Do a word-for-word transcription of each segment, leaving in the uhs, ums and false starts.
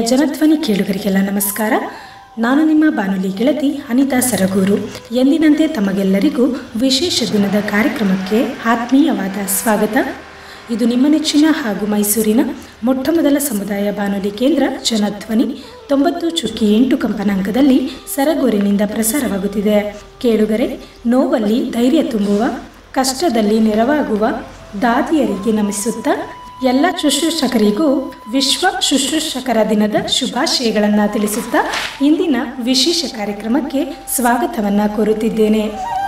ಜನಧ್ವನಿ ಕೇಳುಗರಿಗೆಲ್ಲ ನಮಸ್ಕಾರ. ನಾನು ನಿಮ್ಮ ಬಾನುಲಿ ಗೆಳತಿ ಅನಿತಾ ಸರಗೂರು. ಎಂದಿನಂತೆ ತಮಗೆಲ್ಲರಿಗೂ ವಿಶೇಷ ದಿನದ ಕಾರ್ಯಕ್ರಮಕ್ಕೆ ಆತ್ಮೀಯವಾದ ಸ್ವಾಗತ. ಇದು ನಿಮ್ಮ ನೆಚ್ಚಿನ ಹಾಗೂ ಮೈಸೂರಿನ ಮೊಟ್ಟಮೊದಲ ಸಮುದಾಯ ಬಾನುಲಿ ಕೇಂದ್ರ ಜನಧ್ವನಿ ತೊಂಬತ್ತು ಚುಕ್ಕಿ ಎಂಟು ಕಂಪನಾಂಕದಲ್ಲಿ ಸರಗೂರಿನಿಂದ ಪ್ರಸಾರವಾಗುತ್ತಿದೆ. ಕೇಳುಗರೆ, ನೋವಲ್ಲಿ ಧೈರ್ಯ ತುಂಬುವ, ಕಷ್ಟದಲ್ಲಿ ನೆರವಾಗುವ ದಾದಿಯರಿಗೆ ನಮಿಸುತ್ತಾ ಎಲ್ಲ ಶುಶ್ರೂಷಕರಿಗೂ ವಿಶ್ವ ಶುಶ್ರೂಷಕರ ದಿನದ ಶುಭಾಶಯಗಳನ್ನು ತಿಳಿಸುತ್ತಾ ಇಂದಿನ ವಿಶೇಷ ಕಾರ್ಯಕ್ರಮಕ್ಕೆ ಸ್ವಾಗತವನ್ನು ಕೋರುತ್ತಿದ್ದೇನೆ.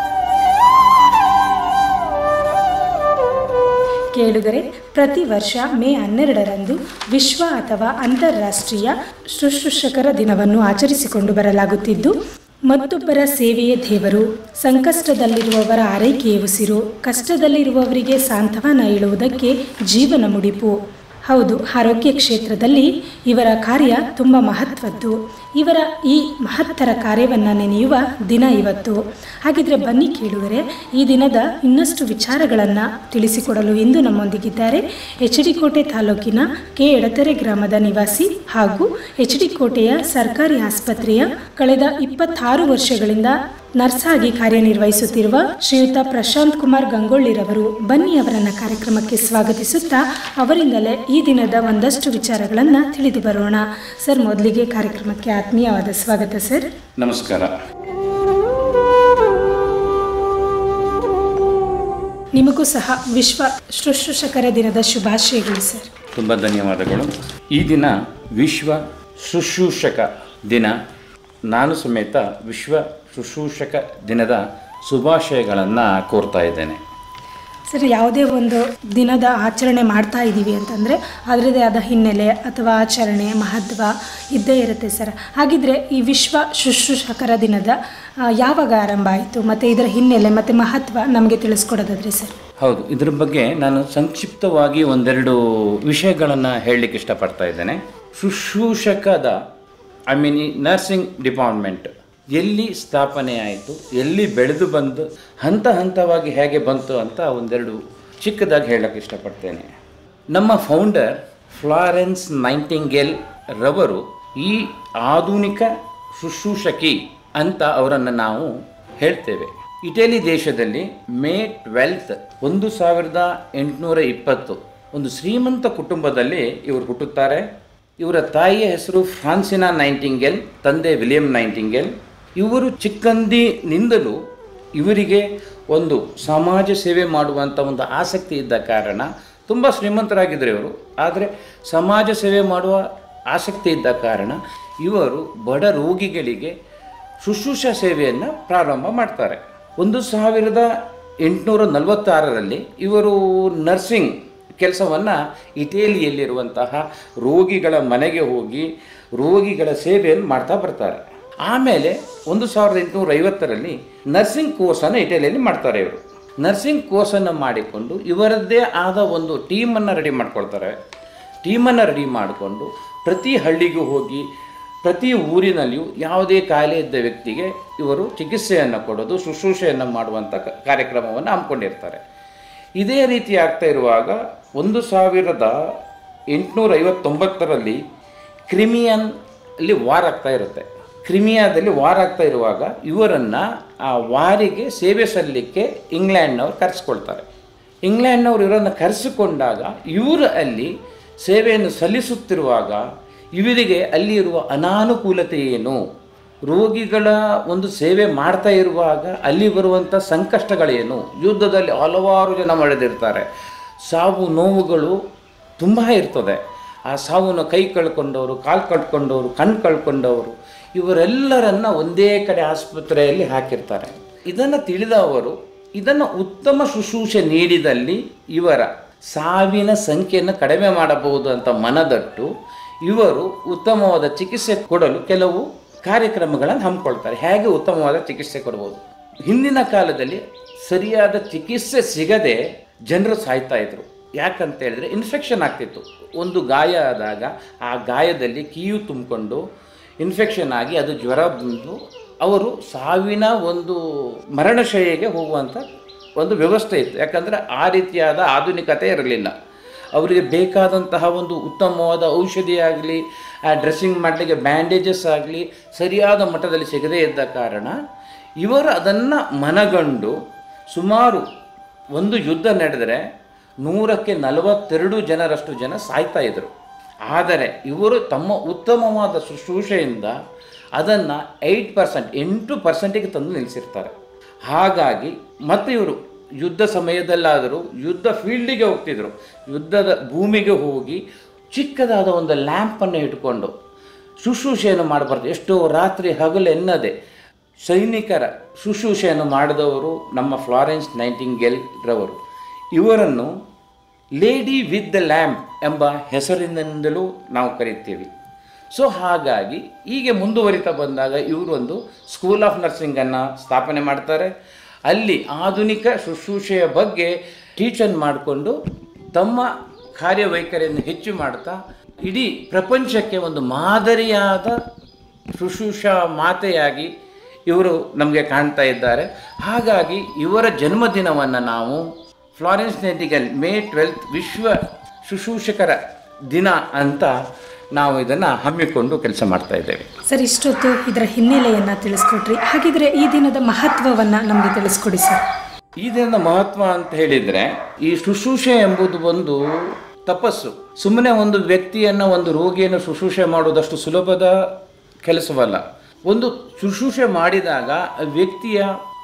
ಕೇಳುಗರೆ, ಪ್ರತಿ ವರ್ಷ ಮೇ ಹನ್ನೆರಡರಂದು ವಿಶ್ವ ಅಥವಾ ಅಂತಾರಾಷ್ಟ್ರೀಯ ಶುಶ್ರೂಷಕರ ದಿನವನ್ನು ಆಚರಿಸಿಕೊಂಡು ಬರಲಾಗುತ್ತಿದ್ದು, ಮತ್ತೊಬ್ಬರ ಸೇವೆಯೇ ದೇವರು, ಸಂಕಷ್ಟದಲ್ಲಿರುವವರ ಆರೈಕೆಯ ಉಸಿರು, ಕಷ್ಟದಲ್ಲಿರುವವರಿಗೆ ಸಾಂತ್ವನ ಹೇಳುವುದಕ್ಕೆ ಜೀವನ ಮುಡಿಪು. ಹೌದು, ಆರೋಗ್ಯ ಕ್ಷೇತ್ರದಲ್ಲಿ ಇವರ ಕಾರ್ಯ ತುಂಬ ಮಹತ್ವದ್ದು. ಇವರ ಈ ಮಹತ್ತರ ಕಾರ್ಯವನ್ನು ನೆನೆಯುವ ದಿನ ಇವತ್ತು. ಹಾಗಿದ್ರೆ ಬನ್ನಿ ಕೇಳುವರೆ, ಈ ದಿನದ ಇನ್ನಷ್ಟು ವಿಚಾರಗಳನ್ನು ತಿಳಿಸಿಕೊಡಲು ಇಂದು ನಮ್ಮೊಂದಿಗಿದ್ದಾರೆ ಎಚ್ ಡಿ ಕೋಟೆ ತಾಲೂಕಿನ ಕೆ ಎಡತೆರೆ ಗ್ರಾಮದ ನಿವಾಸಿ ಹಾಗೂ ಎಚ್ ಡಿ ಕೋಟೆಯ ಸರ್ಕಾರಿ ಆಸ್ಪತ್ರೆಯ ಕಳೆದ ಇಪ್ಪತ್ತಾರು ವರ್ಷಗಳಿಂದ ನರ್ಸ್ ಆಗಿ ಕಾರ್ಯನಿರ್ವಹಿಸುತ್ತಿರುವ ಶ್ರೀಯುತ ಪ್ರಶಾಂತ್ ಕುಮಾರ್ ಗಂಗೊಳ್ಳಿರವರು. ಬನ್ನಿ ಅವರನ್ನು ಕಾರ್ಯಕ್ರಮಕ್ಕೆ ಸ್ವಾಗತಿಸುತ್ತಾ ಅವರಿಂದಲೇ ಈ ದಿನದ ಒಂದಷ್ಟು ವಿಚಾರಗಳನ್ನು ತಿಳಿದು ಬರೋಣ. ಸರ್, ಮೊದಲಿಗೆ ಕಾರ್ಯಕ್ರಮಕ್ಕೆ ಆತ್ಮೀಯವಾದ ಸ್ವಾಗತ ಸರ್. ನಮಸ್ಕಾರ. ನಿಮಗೂ ಸಹ ವಿಶ್ವ ಶುಶ್ರೂಷಕರ ದಿನದ ಶುಭಾಶಯಗಳು ಸರ್. ತುಂಬ ಧನ್ಯವಾದಗಳು. ಈ ದಿನ ವಿಶ್ವ ಶುಶ್ರೂಷಕ ದಿನ. ನಾನು ಸಮೇತ ವಿಶ್ವ ಶುಶ್ರೂಷಕ ದಿನದ ಶುಭಾಶಯಗಳನ್ನು ಕೋರ್ತಾ ಇದ್ದೇನೆ. ಸರ್, ಯಾವುದೇ ಒಂದು ದಿನದ ಆಚರಣೆ ಮಾಡ್ತಾ ಇದ್ದೀವಿ ಅಂತಂದರೆ ಅದರದೇ ಆದ ಹಿನ್ನೆಲೆ ಅಥವಾ ಆಚರಣೆ ಮಹತ್ವ ಇದ್ದೇ ಇರುತ್ತೆ ಸರ್. ಹಾಗಿದ್ರೆ ಈ ವಿಶ್ವ ಶುಶ್ರೂಷಕರ ದಿನದ ಯಾವಾಗ ಆರಂಭ ಆಯಿತು ಮತ್ತು ಇದರ ಹಿನ್ನೆಲೆ ಮತ್ತು ಮಹತ್ವ ನಮಗೆ ತಿಳಿಸ್ಕೊಡೋದಾದ್ರೆ ಸರ್? ಹೌದು, ಇದ್ರ ಬಗ್ಗೆ ನಾನು ಸಂಕ್ಷಿಪ್ತವಾಗಿ ಒಂದೆರಡು ವಿಷಯಗಳನ್ನು ಹೇಳಲಿಕ್ಕೆ ಇಷ್ಟಪಡ್ತಾ ಇದ್ದೇನೆ. ಶುಶ್ರೂಷಕದ ಐ ಮೀನ್ ಈ ನರ್ಸಿಂಗ್ ಡಿಪಾರ್ಟ್ಮೆಂಟ್ ಎಲ್ಲಿ ಸ್ಥಾಪನೆ ಆಯಿತು, ಎಲ್ಲಿ ಬೆಳೆದು ಬಂದು ಹಂತ ಹಂತವಾಗಿ ಹೇಗೆ ಬಂತು ಅಂತ ಒಂದೆರಡು ಚಿಕ್ಕದಾಗಿ ಹೇಳಕ್ಕೆ ಇಷ್ಟಪಡ್ತೇನೆ. ನಮ್ಮ ಫೌಂಡರ್ ಫ್ಲಾರೆನ್ಸ್ ನೈಟಿಂಗೇಲ್ ರವರು ಈ ಆಧುನಿಕ ಶುಶ್ರೂಷಕಿ ಅಂತ ಅವರನ್ನು ನಾವು ಹೇಳ್ತೇವೆ. ಇಟಲಿ ದೇಶದಲ್ಲಿ ಮೇ ಟ್ವೆಲ್ತ್ ಒಂದು ಸಾವಿರದ ಎಂಟುನೂರ ಇಪ್ಪತ್ತು ಒಂದು ಶ್ರೀಮಂತ ಕುಟುಂಬದಲ್ಲಿ ಇವರು ಹುಟ್ಟುತ್ತಾರೆ. ಇವರ ತಾಯಿಯ ಹೆಸರು ಫ್ರಾನ್ಸಿನಾ ನೈಟಿಂಗೇಲ್, ತಂದೆ ವಿಲಿಯಂ ನೈಟಿಂಗೇಲ್. ಇವರು ಚಿಕ್ಕಂದಿನಿಂದಲೂ ಇವರಿಗೆ ಒಂದು ಸಮಾಜ ಸೇವೆ ಮಾಡುವಂಥ ಒಂದು ಆಸಕ್ತಿ ಇದ್ದ ಕಾರಣ, ತುಂಬ ಶ್ರೀಮಂತರಾಗಿದ್ದರು ಇವರು, ಆದರೆ ಸಮಾಜ ಸೇವೆ ಮಾಡುವ ಆಸಕ್ತಿ ಇದ್ದ ಕಾರಣ ಇವರು ಬಡ ರೋಗಿಗಳಿಗೆ ಶುಶ್ರೂಷಾ ಸೇವೆಯನ್ನು ಪ್ರಾರಂಭ ಮಾಡ್ತಾರೆ. ಒಂದು ಸಾವಿರದ ಎಂಟುನೂರ ನಲವತ್ತಾರರಲ್ಲಿ ಇವರು ನರ್ಸಿಂಗ್ ಕೆಲಸವನ್ನು ಇಟಲಿಯಲ್ಲಿರುವಂತಹ ರೋಗಿಗಳ ಮನೆಗೆ ಹೋಗಿ ರೋಗಿಗಳ ಸೇವೆಯನ್ನು ಮಾಡ್ತಾ ಬರ್ತಾರೆ. ಆಮೇಲೆ ಒಂದು ಸಾವಿರದ ಎಂಟುನೂರ ಐವತ್ತರಲ್ಲಿ ನರ್ಸಿಂಗ್ ಕೋರ್ಸನ್ನು ಇಟಲಿಯಲ್ಲಿ ಮಾಡ್ತಾರೆ. ಇವರು ನರ್ಸಿಂಗ್ ಕೋರ್ಸನ್ನು ಮಾಡಿಕೊಂಡು ಇವರದ್ದೇ ಆದ ಒಂದು ಟೀಮನ್ನು ರೆಡಿ ಮಾಡ್ಕೊಳ್ತಾರೆ. ಟೀಮನ್ನು ರೆಡಿ ಮಾಡಿಕೊಂಡು ಪ್ರತಿ ಹಳ್ಳಿಗೂ ಹೋಗಿ ಪ್ರತಿ ಊರಿನಲ್ಲಿಯೂ ಯಾವುದೇ ಕಾಯಿಲೆ ಇದ್ದ ವ್ಯಕ್ತಿಗೆ ಇವರು ಚಿಕಿತ್ಸೆಯನ್ನು ಕೊಡೋದು, ಶುಶ್ರೂಷೆಯನ್ನು ಮಾಡುವಂಥ ಕಾರ್ಯಕ್ರಮವನ್ನು ಹಮ್ಮಿಕೊಂಡಿರ್ತಾರೆ. ಇದೇ ರೀತಿ ಆಗ್ತಾ ಇರುವಾಗ ಒಂದು ಸಾವಿರದ ಎಂಟುನೂರ ಐವತ್ತೊಂಬತ್ತರಲ್ಲಿ ಕ್ರಿಮಿಯನ್ ಅಲ್ಲಿ ವಾರ್ ಆಗ್ತಾ ಇರುತ್ತೆ. ಕ್ರಿಮಿಯಾದಲ್ಲಿ ವಾರ್ ಆಗ್ತಾ ಇರುವಾಗ ಇವರನ್ನು ಆ ವಾರಿಗೆ ಸೇವೆ ಸಲ್ಲಲಿಕ್ಕೆ ಇಂಗ್ಲೆಂಡ್ನವ್ರು ಕರೆಸ್ಕೊಳ್ತಾರೆ. ಇಂಗ್ಲೆಂಡ್ನವ್ರು ಇವರನ್ನು ಕರೆಸಿಕೊಂಡಾಗ ಇವರು ಅಲ್ಲಿ ಸೇವೆಯನ್ನು ಸಲ್ಲಿಸುತ್ತಿರುವಾಗ ಇವರಿಗೆ ಅಲ್ಲಿ ಇರುವ ಅನಾನುಕೂಲತೆ ಏನು, ರೋಗಿಗಳ ಒಂದು ಸೇವೆ ಮಾಡ್ತಾ ಇರುವಾಗ ಅಲ್ಲಿ ಬರುವಂಥ ಸಂಕಷ್ಟಗಳೇನು, ಯುದ್ಧದಲ್ಲಿ ಹಲವಾರು ಜನ ಮಳೆದಿರ್ತಾರೆ, ಸಾವು ನೋವುಗಳು ತುಂಬ ಇರ್ತದೆ. ಆ ಸಾವನ್ನು ಕೈ ಕಳ್ಕೊಂಡವರು, ಕಾಲು ಕಳ್ಕೊಂಡವರು, ಕಣ್ಣು ಕಳ್ಕೊಂಡವರು, ಇವರೆಲ್ಲರನ್ನ ಒಂದೇ ಕಡೆ ಆಸ್ಪತ್ರೆಯಲ್ಲಿ ಹಾಕಿರ್ತಾರೆ. ಇದನ್ನು ತಿಳಿದ ಅವರು ಇದನ್ನು ಉತ್ತಮ ಶುಶ್ರೂಷೆ ನೀಡಿದಲ್ಲಿ ಇವರ ಸಾವಿನ ಸಂಖ್ಯೆಯನ್ನು ಕಡಿಮೆ ಮಾಡಬಹುದು ಅಂತ ಮನದಟ್ಟು ಇವರು ಉತ್ತಮವಾದ ಚಿಕಿತ್ಸೆ ಕೊಡಲು ಕೆಲವು ಕಾರ್ಯಕ್ರಮಗಳನ್ನು ಹಮ್ಮಿಕೊಳ್ತಾರೆ. ಹೇಗೆ ಉತ್ತಮವಾದ ಚಿಕಿತ್ಸೆ ಕೊಡ್ಬೋದು. ಹಿಂದಿನ ಕಾಲದಲ್ಲಿ ಸರಿಯಾದ ಚಿಕಿತ್ಸೆ ಸಿಗದೆ ಜನರು ಸಾಯ್ತಾ ಇದ್ರು. ಯಾಕಂತ ಹೇಳಿದ್ರೆ ಇನ್ಫೆಕ್ಷನ್ ಆಗ್ತಿತ್ತು. ಒಂದು ಗಾಯ ಆದಾಗ ಆ ಗಾಯದಲ್ಲಿ ಕೀವು ತುಂಬಿಕೊಂಡು ಇನ್ಫೆಕ್ಷನ್ ಆಗಿ ಅದು ಜ್ವರ ಬಂದು ಅವರು ಸಾವಿನ ಒಂದು ಮರಣಶೈಲಿಗೆ ಹೋಗುವಂಥ ಒಂದು ವ್ಯವಸ್ಥೆ ಇತ್ತು. ಯಾಕಂದರೆ ಆ ರೀತಿಯಾದ ಆಧುನಿಕತೆ ಇರಲಿಲ್ಲ. ಅವರಿಗೆ ಬೇಕಾದಂತಹ ಒಂದು ಉತ್ತಮವಾದ ಔಷಧಿ ಆಗಲಿ, ಆ ಡ್ರೆಸ್ಸಿಂಗ್ ಮಾಡಲಿಕ್ಕೆ ಬ್ಯಾಂಡೇಜಸ್ ಆಗಲಿ ಸರಿಯಾದ ಮಟ್ಟದಲ್ಲಿ ಸಿಗದೇ ಇದ್ದ ಕಾರಣ ಇವರು ಅದನ್ನು ಮನಗಂಡು ಸುಮಾರು ಒಂದು ಯುದ್ಧ ನಡೆದರೆ ನೂರಕ್ಕೆ ನಲವತ್ತೆರಡು ಜನರಷ್ಟು ಜನ ಸಾಯ್ತಾ ಇದ್ದರು. ಆದರೆ ಇವರು ತಮ್ಮ ಉತ್ತಮವಾದ ಶುಶ್ರೂಷೆಯಿಂದ ಅದನ್ನು ಏಯ್ಟ್ ಪರ್ಸೆಂಟ್ ಎಂಟು ಪರ್ಸೆಂಟಿಗೆ ತಂದು ನಿಲ್ಲಿಸಿರ್ತಾರೆ. ಹಾಗಾಗಿ ಮತ್ತು ಇವರು ಯುದ್ಧ ಸಮಯದಲ್ಲಾದರೂ ಯುದ್ಧ ಫೀಲ್ಡಿಗೆ ಹೋಗ್ತಿದ್ರು, ಯುದ್ಧದ ಭೂಮಿಗೆ ಹೋಗಿ ಚಿಕ್ಕದಾದ ಒಂದು ಲ್ಯಾಂಪನ್ನು ಇಟ್ಕೊಂಡು ಶುಶ್ರೂಷೆಯನ್ನು ಮಾಡಬಾರ್ದು. ಎಷ್ಟೋ ರಾತ್ರಿ ಹಗಲು ಎನ್ನದೆ ಸೈನಿಕರ ಶುಶ್ರೂಷೆಯನ್ನು ಮಾಡಿದವರು ನಮ್ಮ ಫ್ಲಾರೆನ್ಸ್ ನೈಟಿಂಗೇಲ್ ರವರು. ಇವರನ್ನು ಲೇಡಿ ವಿತ್ ದ ಲ್ಯಾಂಪ್ ಎಂಬ ಹೆಸರಿನಿಂದಲೂ ನಾವು ಕರೀತೀವಿ. ಸೊ ಹಾಗಾಗಿ ಹೀಗೆ ಮುಂದುವರಿತಾ ಬಂದಾಗ ಇವರೊಂದು ಸ್ಕೂಲ್ ಆಫ್ ನರ್ಸಿಂಗನ್ನು ಸ್ಥಾಪನೆ ಮಾಡ್ತಾರೆ. ಅಲ್ಲಿ ಆಧುನಿಕ ಶುಶ್ರೂಷೆಯ ಬಗ್ಗೆ ಟೀಚನ್ ಮಾಡಿಕೊಂಡು ತಮ್ಮ ಕಾರ್ಯವೈಖರಿಯನ್ನು ಹೆಚ್ಚು ಮಾಡ್ತಾ ಇಡೀ ಪ್ರಪಂಚಕ್ಕೆ ಒಂದು ಮಾದರಿಯಾದ ಶುಶ್ರೂಷಾ ಮಾತೆಯಾಗಿ ಇವರು ನಮಗೆ ಕಾಣ್ತಾ ಇದ್ದಾರೆ. ಹಾಗಾಗಿ ಇವರ ಜನ್ಮದಿನವನ್ನು ನಾವು ಫ್ಲಾರೆನ್ಸ್ ನೈಟಿಂಗೇಲ್ ಮೇ ಟ್ವೆಲ್ತ್ ವಿಶ್ವ ಶುಶ್ರೂಷಕರ ದಿನ ಅಂತ ನಾವು ಇದನ್ನು ಹಮ್ಮಿಕೊಂಡು ಕೆಲಸ ಮಾಡ್ತಾ ಇದ್ದೇವೆ. ಸರ್, ಇಷ್ಟೊತ್ತು ಇದರ ಹಿನ್ನೆಲೆಯನ್ನು ತಿಳಿಸ್ಕೊಟ್ರಿ. ಹಾಗಿದ್ರೆ ಈ ದಿನದ ಮಹತ್ವವನ್ನು ನಮಗೆ ತಿಳಿಸ್ಕೊಡಿ ಸರ್. ಈ ದಿನದ ಮಹತ್ವ ಅಂತ ಹೇಳಿದರೆ, ಈ ಶುಶ್ರೂಷೆ ಎಂಬುದು ಒಂದು ತಪಸ್ಸು. ಸುಮ್ಮನೆ ಒಂದು ವ್ಯಕ್ತಿಯನ್ನು, ಒಂದು ರೋಗಿಯನ್ನು ಶುಶ್ರೂಷೆ ಮಾಡುವುದಷ್ಟು ಸುಲಭದ ಕೆಲಸವಲ್ಲ. ಒಂದು ಶುಶ್ರೂಷೆ ಮಾಡಿದಾಗ ವ್ಯಕ್ತಿಯ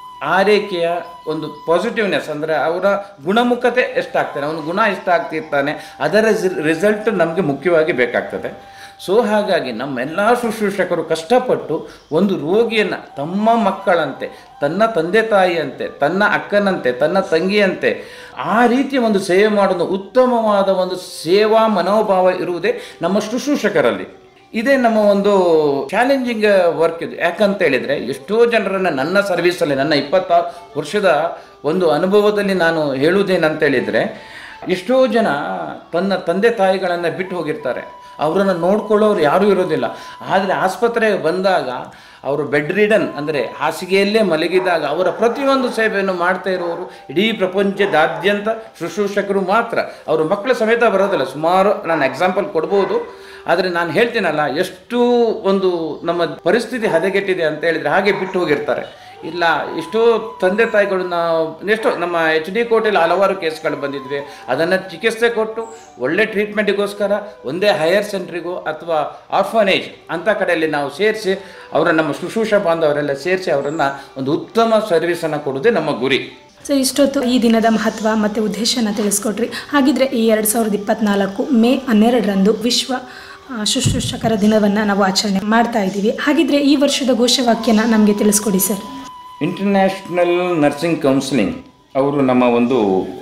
ಆರೈಕೆಯ ಒಂದು ಪಾಸಿಟಿವ್ನೆಸ್, ಅಂದರೆ ಅವರ ಗುಣಮುಖತೆ ಎಷ್ಟಾಗ್ತಾನೆ, ಅವನ ಗುಣ ಎಷ್ಟಾಗ್ತಿರ್ತಾನೆ, ಅದರ ರಿಸಲ್ಟ್ ನಮಗೆ ಮುಖ್ಯವಾಗಿ ಬೇಕಾಗ್ತದೆ. ಸೊ ಹಾಗಾಗಿ ನಮ್ಮೆಲ್ಲ ಶುಶ್ರೂಷಕರು ಕಷ್ಟಪಟ್ಟು ಒಂದು ರೋಗಿಯನ್ನು ತಮ್ಮ ಮಕ್ಕಳಂತೆ, ತನ್ನ ತಂದೆ ತಾಯಿಯಂತೆ, ತನ್ನ ಅಕ್ಕನಂತೆ, ತನ್ನ ತಂಗಿಯಂತೆ ಆ ರೀತಿಯ ಒಂದು ಸೇವೆ ಮಾಡೋದು ಉತ್ತಮವಾದ ಒಂದು ಸೇವಾ ಮನೋಭಾವ ಇರುವುದೇ ನಮ್ಮ ಶುಶ್ರೂಷಕರಲ್ಲಿ. ಇದೇ ನಮ್ಮ ಒಂದು ಚಾಲೆಂಜಿಂಗ್ ವರ್ಕ್ ಇದು. ಯಾಕಂತ ಹೇಳಿದರೆ ಎಷ್ಟೋ ಜನರನ್ನು ನನ್ನ ಸರ್ವೀಸಲ್ಲಿ, ನನ್ನ ಇಪ್ಪತ್ತಾರು ವರ್ಷದ ಒಂದು ಅನುಭವದಲ್ಲಿ ನಾನು ಹೇಳುವುದೇನಂತೇಳಿದರೆ, ಎಷ್ಟೋ ಜನ ತನ್ನ ತಂದೆ ತಾಯಿಗಳನ್ನು ಬಿಟ್ಟು ಹೋಗಿರ್ತಾರೆ. ಅವರನ್ನು ನೋಡ್ಕೊಳ್ಳೋರು ಯಾರೂ ಇರೋದಿಲ್ಲ. ಆದರೆ ಆಸ್ಪತ್ರೆಗೆ ಬಂದಾಗ ಅವರು ಬೆಡ್ ರಿಡನ್, ಅಂದರೆ ಹಾಸಿಗೆಯಲ್ಲೇ ಮಲಗಿದಾಗ ಅವರ ಪ್ರತಿಯೊಂದು ಸೇವೆಯನ್ನು ಮಾಡ್ತಾ ಇರೋರು ಇಡೀ ಪ್ರಪಂಚದಾದ್ಯಂತ ಶುಶ್ರೂಷಕರು ಮಾತ್ರ. ಅವರು ಮಕ್ಕಳ ಸಮೇತ ಬರೋದಿಲ್ಲ. ಸುಮಾರು ನಾನು ಎಕ್ಸಾಂಪಲ್ ಕೊಡ್ಬೋದು, ಆದರೆ ನಾನು ಹೇಳ್ತೀನಲ್ಲ, ಎಷ್ಟು ಒಂದು ನಮ್ಮ ಪರಿಸ್ಥಿತಿ ಹದಗೆಟ್ಟಿದೆ ಅಂತ ಹೇಳಿದರೆ ಹಾಗೆ ಬಿಟ್ಟು ಹೋಗಿರ್ತಾರೆ. ಇಲ್ಲ, ಎಷ್ಟೋ ತಂದೆ ತಾಯಿಗಳನ್ನ, ಎಷ್ಟೋ ನಮ್ಮ ಎಚ್ ಡಿ ಕೋಟೆಯಲ್ಲಿ ಹಲವಾರು ಕೇಸ್ಗಳು ಬಂದಿದ್ವಿ. ಅದನ್ನು ಚಿಕಿತ್ಸೆ ಕೊಟ್ಟು ಒಳ್ಳೆ ಟ್ರೀಟ್ಮೆಂಟಿಗೋಸ್ಕರ ಒಂದೇ ಹೈಯರ್ ಸೆಂಟ್ರಿಗೋ ಅಥವಾ ಆರ್ಫನೇಜ್ ಅಂಥ ಕಡೆಯಲ್ಲಿ ನಾವು ಸೇರಿಸಿ ಅವರ ನಮ್ಮ ಶುಶ್ರೂಷಾ ಬಾಂಧವರೆಲ್ಲ ಸೇರಿಸಿ ಅವರನ್ನು ಒಂದು ಉತ್ತಮ ಸರ್ವಿಸನ್ನು ಕೊಡೋದೇ ನಮ್ಮ ಗುರಿ. ಸೊ ಇಷ್ಟೊತ್ತು ಈ ದಿನದ ಮಹತ್ವ ಮತ್ತು ಉದ್ದೇಶನ ತಿಳಿಸ್ಕೊಟ್ರಿ. ಹಾಗಿದ್ರೆ ಈ ಎರಡು ಸಾವಿರದ ಇಪ್ಪತ್ತ್ನಾಲ್ಕು ಮೇ ಹನ್ನೆರಡರಂದು ವಿಶ್ವ ಶುಶ್ರೂಷಕರ ದಿನವನ್ನು ನಾವು ಆಚರಣೆ ಮಾಡ್ತಾ ಇದ್ದೀವಿ. ಹಾಗಿದ್ರೆ ಈ ವರ್ಷದ ಘೋಷವಾಕ್ಯನ ನಮಗೆ ತಿಳಿಸ್ಕೊಡಿ ಸರ್. ಇಂಟರ್ನ್ಯಾಷನಲ್ ನರ್ಸಿಂಗ್ ಕೌನ್ಸಿಲಿಂಗ್ ಅವರು ನಮ್ಮ ಒಂದು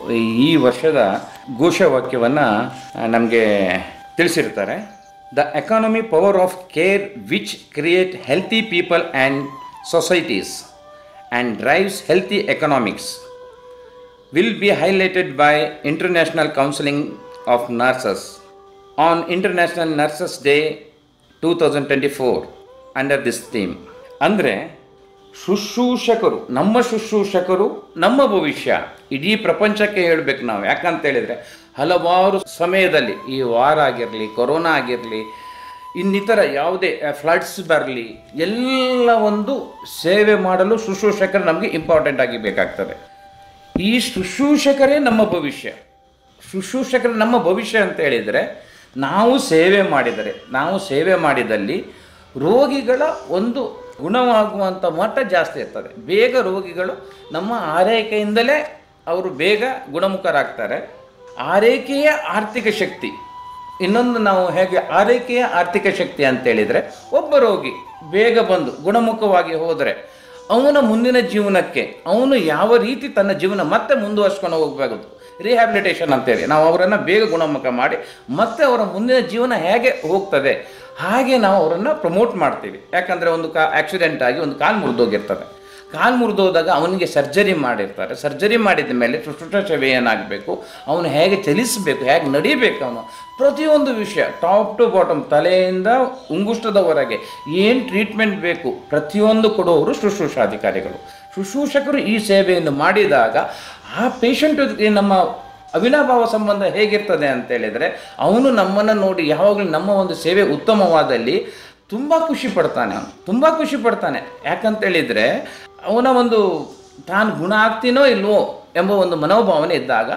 ಈ ವರ್ಷದ ಘೋಷವಾಕ್ಯವನ್ನು ನಮಗೆ ತಿಳಿಸಿರ್ತಾರೆ. The economy power of care which create healthy people and societies and drives healthy economics will be highlighted by International Council of Nurses on International Nurses Day twenty twenty-four under this theme. ಅಂದರೆ ಶುಶ್ರೂಷಕರು, ನಮ್ಮ ಶುಶ್ರೂಷಕರು ನಮ್ಮ ಭವಿಷ್ಯ. ಇಡೀ ಪ್ರಪಂಚಕ್ಕೆ ಹೇಳಬೇಕು ನಾವು. ಯಾಕಂತ ಹೇಳಿದರೆ ಹಲವಾರು ಸಮಯದಲ್ಲಿ, ಈ ವಾರ ಆಗಿರಲಿ, ಕೊರೋನಾ ಆಗಿರಲಿ, ಇನ್ನಿತರ ಯಾವುದೇ ಫ್ಲಡ್ಸ್ ಬರಲಿ, ಎಲ್ಲ ಒಂದು ಸೇವೆ ಮಾಡಲು ಶುಶ್ರೂಷಕರು ನಮಗೆ ಇಂಪಾರ್ಟೆಂಟ್ ಆಗಿ ಬೇಕಾಗ್ತದೆ. ಈ ಶುಶ್ರೂಷಕರೇ ನಮ್ಮ ಭವಿಷ್ಯ. ಶುಶ್ರೂಷಕರು ನಮ್ಮ ಭವಿಷ್ಯ ಅಂತ ಹೇಳಿದರೆ, ನಾವು ಸೇವೆ ಮಾಡಿದರೆ, ನಾವು ಸೇವೆ ಮಾಡಿದಲ್ಲಿ ರೋಗಿಗಳ ಒಂದು ಗುಣವಾಗುವಂಥ ಮಟ್ಟ ಜಾಸ್ತಿ ಇರ್ತದೆ. ಬೇಗ ರೋಗಿಗಳು ನಮ್ಮ ಆರೈಕೆಯಿಂದಲೇ ಅವರು ಬೇಗ ಗುಣಮುಖರಾಗ್ತಾರೆ. ಆರೈಕೆಯ ಆರ್ಥಿಕ ಶಕ್ತಿ. ಇನ್ನೊಂದು ನಾವು ಹೇಗೆ ಆರೈಕೆಯ ಆರ್ಥಿಕ ಶಕ್ತಿ ಅಂತೇಳಿದರೆ, ಒಬ್ಬ ರೋಗಿ ಬೇಗ ಬಂದು ಗುಣಮುಖವಾಗಿ ಹೋದರೆ ಅವನ ಮುಂದಿನ ಜೀವನಕ್ಕೆ ಅವನು ಯಾವ ರೀತಿ ತನ್ನ ಜೀವನ ಮತ್ತೆ ಮುಂದುವರ್ಸ್ಕೊಂಡು ಹೋಗಬೇಕು, ರಿಹ್ಯಾಬಿಲಿಟೇಷನ್ ಅಂತೇಳಿ ನಾವು ಅವರನ್ನು ಬೇಗ ಗುಣಮುಖ ಮಾಡಿ ಮತ್ತೆ ಅವರ ಮುಂದಿನ ಜೀವನ ಹೇಗೆ ಹೋಗ್ತದೆ ಹಾಗೆ ನಾವು ಅವರನ್ನು ಪ್ರಮೋಟ್ ಮಾಡ್ತೀವಿ. ಯಾಕಂದರೆ ಒಂದು ಕಾ ಆಕ್ಸಿಡೆಂಟ್ ಆಗಿ ಒಂದು ಕಾಲು ಮುರಿದೋಗಿರ್ತದೆ. ಕಾಲು ಮುರಿದೋದಾಗ ಅವನಿಗೆ ಸರ್ಜರಿ ಮಾಡಿರ್ತಾರೆ. ಸರ್ಜರಿ ಮಾಡಿದ ಮೇಲೆ ಶುಶ್ರೂಷಾ ಸೇವೆ ಏನಾಗಬೇಕು, ಅವನು ಹೇಗೆ ಚಲಿಸಬೇಕು, ಹೇಗೆ ನಡಿಬೇಕು, ಅವನು ಪ್ರತಿಯೊಂದು ವಿಷಯ ಟಾಪ್ ಟು ಬಾಟಮ್, ತಲೆಯಿಂದ ಉಂಗುಷ್ಟದವರೆಗೆ ಏನು ಟ್ರೀಟ್ಮೆಂಟ್ ಬೇಕು ಪ್ರತಿಯೊಂದು ಕೊಡುವವರು ಶುಶ್ರೂಷಾಧಿಕಾರಿಗಳು. ಶುಶ್ರೂಷಕರು ಈ ಸೇವೆಯನ್ನು ಮಾಡಿದಾಗ ಆ ಪೇಷಂಟ್ ನಮ್ಮ ಅವಿನಾಭಾವ ಸಂಬಂಧ ಹೇಗಿರ್ತದೆ ಅಂತೇಳಿದರೆ, ಅವನು ನಮ್ಮನ್ನು ನೋಡಿ ಯಾವಾಗಲೂ ನಮ್ಮ ಒಂದು ಸೇವೆ ಉತ್ತಮವಾದಲ್ಲಿ ತುಂಬ ಖುಷಿ ಪಡ್ತಾನೆ. ಅವನು ತುಂಬ ಖುಷಿ ಪಡ್ತಾನೆ. ಯಾಕಂತೇಳಿದರೆ ಅವನ ಒಂದು ತಾನು ಗುಣ ಆಗ್ತೀನೋ ಇಲ್ವೋ ಎಂಬ ಒಂದು ಮನೋಭಾವನೆ ಇದ್ದಾಗ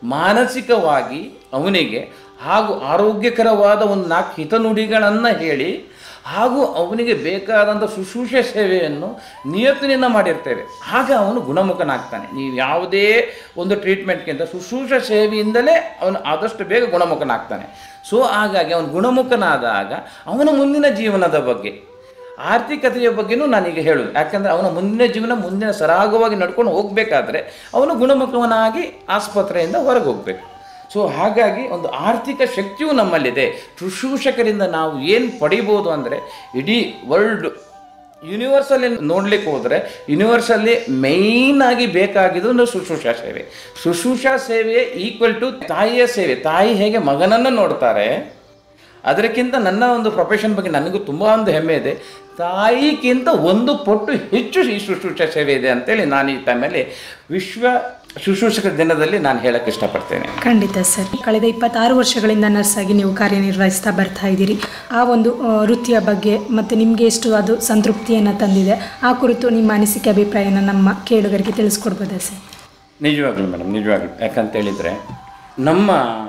ಮಾನಸಿಕವಾಗಿ ಅವನಿಗೆ ಹಾಗೂ ಆರೋಗ್ಯಕರವಾದ ಒಂದು ನಾಲ್ಕು ಹಿತನುಡಿಗಳನ್ನು ಹೇಳಿ ಹಾಗೂ ಅವನಿಗೆ ಬೇಕಾದಂಥ ಶುಶ್ರೂಷೆ ಸೇವೆಯನ್ನು ನಿಯತ್ತಿನಿಂದ ಮಾಡಿರ್ತೇವೆ. ಆಗ ಅವನು ಗುಣಮುಖನಾಗ್ತಾನೆ. ನೀವು ಯಾವುದೇ ಒಂದು ಟ್ರೀಟ್ಮೆಂಟ್ಗಿಂತ ಶುಶ್ರೂಷೆ ಸೇವೆಯಿಂದಲೇ ಅವನು ಆದಷ್ಟು ಬೇಗ ಗುಣಮುಖನಾಗ್ತಾನೆ. ಸೊ ಹಾಗಾಗಿ ಅವನು ಗುಣಮುಖನಾದಾಗ ಅವನ ಮುಂದಿನ ಜೀವನದ ಬಗ್ಗೆ, ಆರ್ಥಿಕತೆಯ ಬಗ್ಗೆಯೂ ನಾನೀಗ ಹೇಳೋದು. ಯಾಕಂದರೆ ಅವನ ಮುಂದಿನ ಜೀವನ ಮುಂದಿನ ಸರಾಗವಾಗಿ ನಡ್ಕೊಂಡು ಹೋಗಬೇಕಾದ್ರೆ ಅವನು ಗುಣಮುಖನಾಗಿ ಆಸ್ಪತ್ರೆಯಿಂದ ಹೊರಗೆ ಹೋಗಬೇಕು. ಸೊ ಹಾಗಾಗಿ ಒಂದು ಆರ್ಥಿಕ ಶಕ್ತಿಯೂ ನಮ್ಮಲ್ಲಿದೆ. ಶುಶ್ರೂಷಕರಿಂದ ನಾವು ಏನು ಪಡಿಬೋದು ಅಂದರೆ, ಇಡೀ ವರ್ಲ್ಡ್ ಯೂನಿವರ್ಸಲ್ಲಿ ನೋಡಲಿಕ್ಕೆ ಹೋದರೆ ಯೂನಿವರ್ಸಲ್ಲಿ ಮೇಯ್ನಾಗಿ ಬೇಕಾಗಿದ್ದು ಶುಶ್ರೂಷಾ ಸೇವೆ. ಶುಶ್ರೂಷಾ ಸೇವೆ ಈಕ್ವಲ್ ಟು ತಾಯಿಯ ಸೇವೆ. ತಾಯಿ ಹೇಗೆ ಮಗನನ್ನು ನೋಡ್ತಾರೆ, ಅದಕ್ಕಿಂತ ನನ್ನ ಒಂದು ಪ್ರೊಫೆಷನ್ ಬಗ್ಗೆ ನನಗೂ ತುಂಬ ಒಂದು ಹೆಮ್ಮೆ ಇದೆ. ತಾಯಿಗಿಂತ ಒಂದು ಪಟ್ಟು ಹೆಚ್ಚು ಈ ಶುಶ್ರೂಷಾ ಸೇವೆ ಇದೆ ಅಂತೇಳಿ ನಾನು ಈ ಟೈಮಲ್ಲಿ ವಿಶ್ವ ಶುಶ್ರೂಷಕರ ದಿನದಲ್ಲಿ ನಾನು ಹೇಳಕ್ಕೆ ಇಷ್ಟಪಡ್ತೇನೆ. ಖಂಡಿತ ಸರ್. ಕಳೆದ ಇಪ್ಪತ್ತಾರು ವರ್ಷಗಳಿಂದ ನರ್ಸ್ ಆಗಿ ನೀವು ಕಾರ್ಯನಿರ್ವಹಿಸ್ತಾ ಬರ್ತಾ ಇದ್ದೀರಿ. ಆ ಒಂದು ವೃತ್ತಿಯ ಬಗ್ಗೆ ಮತ್ತು ನಿಮಗೆ ಎಷ್ಟು ಅದು ಸಂತೃಪ್ತಿಯನ್ನು ತಂದಿದೆ, ಆ ಕುರಿತು ನಿಮ್ಮ ಅನಿಸಿಕೆ ಅಭಿಪ್ರಾಯನ ನಮ್ಮ ಕೇಳುಗರಿಗೆ ತಿಳಿಸ್ಕೊಡ್ಬೋದಾ ಸರ್? ನಿಜವಾಗ್ಲೂ ಮೇಡಮ್, ನಿಜವಾಗ್ಲೂ. ಯಾಕಂತೇಳಿದರೆ ನಮ್ಮ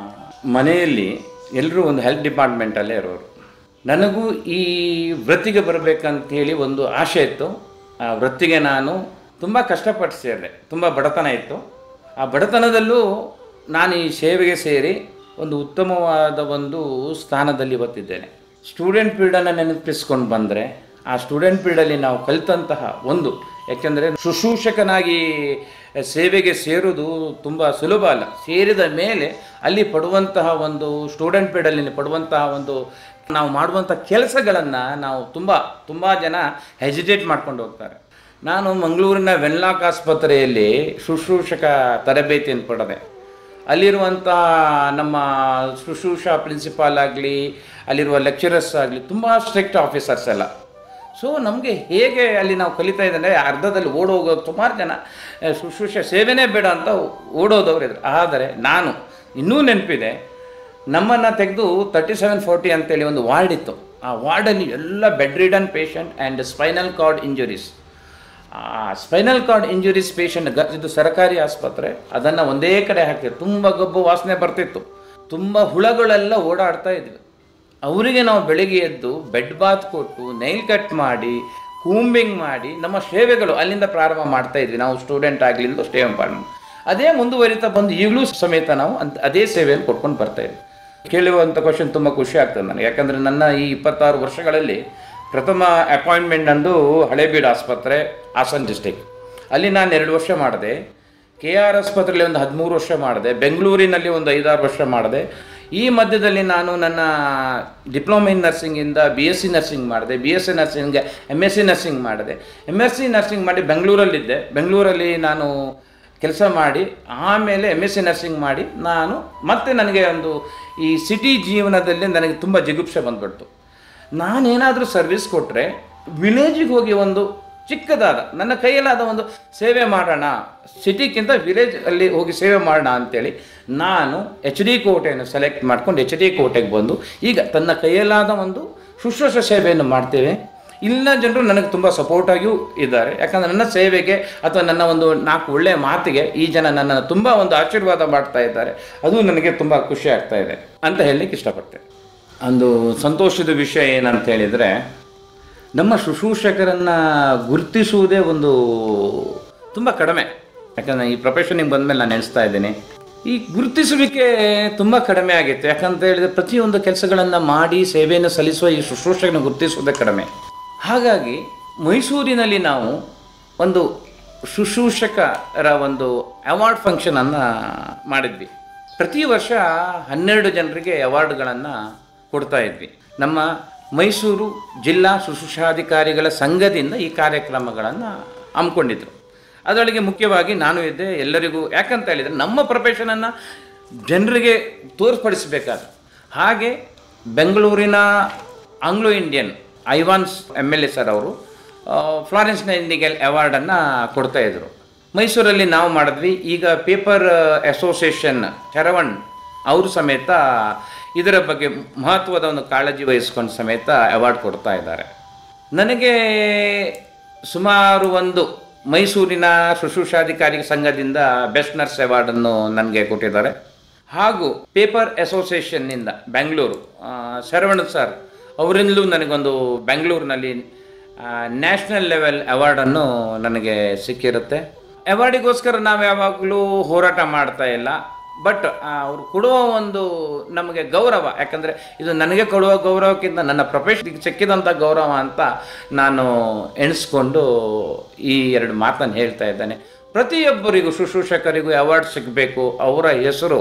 ಮನೆಯಲ್ಲಿ ಎಲ್ಲರೂ ಒಂದು ಹೆಲ್ತ್ ಡಿಪಾರ್ಟ್ಮೆಂಟಲ್ಲೇ ಇರೋರು. ನನಗೂ ಈ ವೃತ್ತಿಗೆ ಬರಬೇಕಂತೇಳಿ ಒಂದು ಆಸೆ ಇತ್ತು. ಆ ವೃತ್ತಿಗೆ ನಾನು ತುಂಬ ಕಷ್ಟಪಟ್ಟು ಸೇರಿದೆ. ತುಂಬ ಬಡತನ ಇತ್ತು. ಆ ಬಡತನದಲ್ಲೂ ನಾನು ಈ ಸೇವೆಗೆ ಸೇರಿ ಒಂದು ಉತ್ತಮವಾದ ಒಂದು ಸ್ಥಾನದಲ್ಲಿ ಇವತ್ತಿದ್ದೇನೆ. ಸ್ಟೂಡೆಂಟ್ ಪೀರಿಯಡನ್ನು ನೆನಪಿಸ್ಕೊಂಡು ಬಂದರೆ, ಆ ಸ್ಟೂಡೆಂಟ್ ಪೀರಿಯಡಲ್ಲಿ ನಾವು ಕಲಿತಂತಹ ಒಂದು, ಯಾಕೆಂದರೆ ಶುಶ್ರೂಷಕನಾಗಿ ಸೇವೆಗೆ ಸೇರುವುದು ತುಂಬ ಸುಲಭ ಅಲ್ಲ. ಸೇರಿದ ಮೇಲೆ ಅಲ್ಲಿ ಪಡುವಂತಹ ಒಂದು ಸ್ಟೂಡೆಂಟ್ ಪೀರಿಯಡಲ್ಲಿ ಪಡುವಂತಹ ಒಂದು ನಾವು ಮಾಡುವಂಥ ಕೆಲಸಗಳನ್ನು ನಾವು ತುಂಬ ತುಂಬ ಜನ ಹೆಜಿಟೇಟ್ ಮಾಡ್ಕೊಂಡು ಹೋಗ್ತಾರೆ. ನಾನು ಮಂಗಳೂರಿನ ವೆನ್ಲಾಕ್ ಆಸ್ಪತ್ರೆಯಲ್ಲಿ ಶುಶ್ರೂಷಕ ತರಬೇತಿಯನ್ನು ಪಡೆದೆ. ಅಲ್ಲಿರುವಂಥ ನಮ್ಮ ಶುಶ್ರೂಷಾ ಪ್ರಿನ್ಸಿಪಾಲ್ ಆಗಲಿ, ಅಲ್ಲಿರುವ ಲೆಕ್ಚರರ್ಸ್ ಆಗಲಿ ತುಂಬ ಸ್ಟ್ರಿಕ್ಟ್ ಆಫೀಸರ್ಸ್ ಎಲ್ಲ. ಸೊ ನಮಗೆ ಹೇಗೆ ಅಲ್ಲಿ ನಾವು ಕಲಿತಾ ಇದ್ದರೆ ಅರ್ಧದಲ್ಲಿ ಓಡೋಗೋ ಸುಮಾರು ಜನ ಶುಶ್ರೂಷೆ ಸೇವೆನೇ ಬೇಡ ಅಂತ ಓಡೋದವ್ರು ಇದ್ರು. ಆದರೆ ನಾನು ಇನ್ನೂ ನೆನಪಿದೆ, ನಮ್ಮನ್ನು ತೆಗೆದು ತರ್ಟಿ ಸೆವೆನ್ ಫೋರ್ಟಿ ಅಂತೇಳಿ ಒಂದು ವಾರ್ಡ್ ಇತ್ತು. ಆ ವಾರ್ಡಲ್ಲಿ ಎಲ್ಲ bedridden patient and spinal cord injuries. ಆ ಸ್ಪೈನಲ್ ಕಾರ್ಡ್ ಇಂಜುರೀಸ್ ಪೇಷಂಟ್ ಗ ಇದು ಸರ್ಕಾರಿ ಆಸ್ಪತ್ರೆ, ಅದನ್ನು ಒಂದೇ ಕಡೆ ಹಾಕ್ತಿತ್ತು. ತುಂಬ ಗಬ್ಬು ವಾಸನೆ ಬರ್ತಿತ್ತು, ತುಂಬ ಹುಳಗಳೆಲ್ಲ ಓಡಾಡ್ತಾ ಇದ್ವಿ. ಅವರಿಗೆ ನಾವು ಬೆಳಿಗ್ಗೆ ಎದ್ದು ಬೆಡ್ ಬಾತ್ ಕೊಟ್ಟು ನೈಲ್ ಕಟ್ ಮಾಡಿ ಕೂಂಬಿಂಗ್ ಮಾಡಿ ನಮ್ಮ ಸೇವೆಗಳು ಅಲ್ಲಿಂದ ಪ್ರಾರಂಭ ಮಾಡ್ತಾ ಇದ್ವಿ. ನಾವು ಸ್ಟೂಡೆಂಟ್ ಆಗಲಿಲ್ಲ ಸ್ಟೇ ಮಾಡಿ ಅದೇ ಮುಂದುವರಿತಾ ಬಂದು ಈಗಲೂ ಸಮೇತ ನಾವು ಅಂತ ಅದೇ ಸೇವೆಯನ್ನು ಕೊಟ್ಕೊಂಡು ಬರ್ತಾಯಿದ್ವಿ. ಕೇಳುವಂಥ ಕ್ವಶನ್ ತುಂಬ ಖುಷಿ ಆಗ್ತದೆ ನನಗೆ. ಯಾಕಂದರೆ ನನ್ನ ಈ ಇಪ್ಪತ್ತಾರು ವರ್ಷಗಳಲ್ಲಿ ಪ್ರಥಮ ಅಪಾಯಿಂಟ್ಮೆಂಟ್ ಅಂದು ಹಳೇಬೀಡು ಆಸ್ಪತ್ರೆ, ಹಾಸನ ಡಿಸ್ಟಿಕ್. ಅಲ್ಲಿ ನಾನು ಎರಡು ವರ್ಷ ಮಾಡಿದೆ. ಕೆ ಆರ್ ಆಸ್ಪತ್ರೆಯಲ್ಲಿ ಒಂದು ಹದಿಮೂರು ವರ್ಷ ಮಾಡಿದೆ. ಬೆಂಗಳೂರಿನಲ್ಲಿ ಒಂದು ಐದಾರು ವರ್ಷ ಮಾಡಿದೆ. ಈ ಮಧ್ಯದಲ್ಲಿ ನಾನು ನನ್ನ ಡಿಪ್ಲೊಮಾ ಇನ್ ನರ್ಸಿಂಗಿಂದ ಬಿ ಎಸ್ ಸಿ ನರ್ಸಿಂಗ್ ಮಾಡಿದೆ. B S C nursing M S C nursing ಮಾಡಿದೆ. ಎಮ್ ಎಸ್ ಸಿ ನರ್ಸಿಂಗ್ ಮಾಡಿ ಬೆಂಗಳೂರಲ್ಲಿದ್ದೆ. ಬೆಂಗಳೂರಲ್ಲಿ ನಾನು ಕೆಲಸ ಮಾಡಿ ಆಮೇಲೆ ಎಮ್ ಎಸ್ ಸಿ ನರ್ಸಿಂಗ್ ಮಾಡಿ ನಾನು ಮತ್ತೆ ನನಗೆ ಒಂದು ಈ ಸಿಟಿ ಜೀವನದಲ್ಲಿ ನನಗೆ ತುಂಬ ಜಿಗುಪ್ಸೆ ಬಂದುಬಿಡ್ತು. ನಾನೇನಾದರೂ ಸರ್ವಿಸ್ ಕೊಟ್ಟರೆ ವಿಲೇಜಿಗೆ ಹೋಗಿ ಒಂದು ಚಿಕ್ಕದಾದ ನನ್ನ ಕೈಯಲ್ಲಾದ ಒಂದು ಸೇವೆ ಮಾಡೋಣ, ಸಿಟಿಗಿಂತ ವಿಲೇಜ್ ಅಲ್ಲಿ ಹೋಗಿ ಸೇವೆ ಮಾಡೋಣ ಅಂಥೇಳಿ ನಾನು ಎಚ್ ಡಿ ಕೋಟೆಯನ್ನು ಸೆಲೆಕ್ಟ್ ಮಾಡ್ಕೊಂಡು ಎಚ್ ಡಿ ಕೋಟೆಗೆ ಬಂದು ಈಗ ತನ್ನ ಕೈಯಲ್ಲಾದ ಒಂದು ಶುಶ್ರೂಷಾ ಸೇವೆಯನ್ನು ಮಾಡ್ತೇವೆ. ಇಲ್ಲ ಜನರು ನನಗೆ ತುಂಬ ಸಪೋರ್ಟಾಗಿಯೂ ಇದ್ದಾರೆ. ಯಾಕಂದರೆ ನನ್ನ ಸೇವೆಗೆ ಅಥವಾ ನನ್ನ ಒಂದು ನಾಲ್ಕು ಒಳ್ಳೆಯ ಮಾತಿಗೆ ಈ ಜನ ನನ್ನನ್ನು ತುಂಬ ಒಂದು ಆಶೀರ್ವಾದ ಮಾಡ್ತಾ ಇದ್ದಾರೆ. ಅದು ನನಗೆ ತುಂಬ ಖುಷಿ ಆಗ್ತಾ ಇದೆ ಅಂತ ಹೇಳಲಿಕ್ಕೆ ಇಷ್ಟಪಡ್ತೇನೆ. ಒಂದು ಸಂತೋಷದ ವಿಷಯ ಏನಂತ ಹೇಳಿದರೆ, ನಮ್ಮ ಶುಶ್ರೂಷಕರನ್ನು ಗುರುತಿಸುವುದೇ ಒಂದು ತುಂಬ ಕಡಿಮೆ. ಯಾಕಂದರೆ ಈ ಪ್ರೊಫೆಷನಿಗೆ ಬಂದಮೇಲೆ ನಾನು ನೆನೆಸ್ತಾ ಇದ್ದೀನಿ, ಈ ಗುರುತಿಸುವಿಕೆ ತುಂಬ ಕಡಿಮೆ ಆಗಿತ್ತು. ಯಾಕಂತ ಹೇಳಿದರೆ ಪ್ರತಿಯೊಂದು ಕೆಲಸಗಳನ್ನು ಮಾಡಿ ಸೇವೆಯನ್ನು ಸಲ್ಲಿಸುವ ಈ ಶುಶ್ರೂಷಕನ ಗುರುತಿಸುವುದೇ ಕಡಿಮೆ. ಹಾಗಾಗಿ ಮೈಸೂರಿನಲ್ಲಿ ನಾವು ಒಂದು ಶುಶ್ರೂಷಕರ ಒಂದು ಅವಾರ್ಡ್ ಫಂಕ್ಷನನ್ನು ಮಾಡಿದ್ವಿ. ಪ್ರತಿ ವರ್ಷ ಹನ್ನೆರಡು ಜನರಿಗೆ ಅವಾರ್ಡ್ಗಳನ್ನು ಕೊಡ್ತಾ ಇದ್ವಿ. ನಮ್ಮ ಮೈಸೂರು ಜಿಲ್ಲಾ ಶುಶ್ರೂಷಾಧಿಕಾರಿಗಳ ಸಂಘದಿಂದ ಈ ಕಾರ್ಯಕ್ರಮಗಳನ್ನು ಹಮ್ಮಿಕೊಂಡಿದ್ರು. ಅದರೊಳಗೆ ಮುಖ್ಯವಾಗಿ ನಾನು ಇದ್ದೆ. ಎಲ್ಲರಿಗೂ ಯಾಕಂತ ಹೇಳಿದರೆ ನಮ್ಮ ಪ್ರೊಫೆಷನನ್ನು ಜನರಿಗೆ ತೋರ್ಪಡಿಸಬೇಕಾದ್ರೆ. ಹಾಗೆ ಬೆಂಗಳೂರಿನ Anglo Indian Ivans M L A sir ಅವರು ಫ್ಲಾರೆನ್ಸ್ ನೈಟಿಂಗೇಲ್ ಅವಾರ್ಡನ್ನು ಕೊಡ್ತಾಯಿದ್ರು. ಮೈಸೂರಲ್ಲಿ ನಾವು ಮಾಡಿದ್ವಿ. ಈಗ ಪೇಪರ್ ಅಸೋಸಿಯೇಷನ್ ಶರವಣ್ ಅವರು ಸಮೇತ ಇದರ ಬಗ್ಗೆ ಮಹತ್ವದ ಒಂದು ಕಾಳಜಿ ವಹಿಸ್ಕೊಂಡು ಸಮೇತ ಅವಾರ್ಡ್ ಕೊಡ್ತಾ ಇದ್ದಾರೆ. ನನಗೆ ಸುಮಾರು ಒಂದು ಮೈಸೂರಿನ ಶುಶ್ರೂಷಾಧಿಕಾರಿ ಸಂಘದಿಂದ ಬೆಸ್ಟ್ ನರ್ಸ್ ಅವಾರ್ಡನ್ನು ನನಗೆ ಕೊಟ್ಟಿದ್ದಾರೆ. ಹಾಗೂ ಪೇಪರ್ ಅಸೋಸಿಯೇಷನ್ನಿಂದ ಬೆಂಗಳೂರು ಶರವಣ್ ಸರ್ ಅವರಿಂದಲೂ ನನಗೊಂದು ಬೆಂಗಳೂರಿನಲ್ಲಿ ನ್ಯಾಷನಲ್ ಲೆವೆಲ್ ಅವಾರ್ಡನ್ನು ನನಗೆ ಸಿಕ್ಕಿರುತ್ತೆ. ಅವಾರ್ಡಿಗೋಸ್ಕರ ನಾವು ಯಾವಾಗಲೂ ಹೋರಾಟ ಮಾಡ್ತಾ ಇಲ್ಲ, ಬಟ್ ಅವರು ಕೊಡುವ ಒಂದು ನಮಗೆ ಗೌರವ, ಯಾಕಂದರೆ ಇದು ನನಗೆ ಕೊಡುವ ಗೌರವಕ್ಕಿಂತ ನನ್ನ ಪ್ರೊಫೆಷನ್ಗೆ ಸಿಕ್ಕಿದಂಥ ಗೌರವ ಅಂತ ನಾನು ಎಣಿಸ್ಕೊಂಡು ಈ ಎರಡು ಮಾತನ್ನು ಹೇಳ್ತಾ ಇದ್ದೇನೆ. ಪ್ರತಿಯೊಬ್ಬರಿಗೂ ಶುಶ್ರೂಷಕರಿಗೂ ಅವಾರ್ಡ್ ಸಿಗಬೇಕು, ಅವರ ಹೆಸರು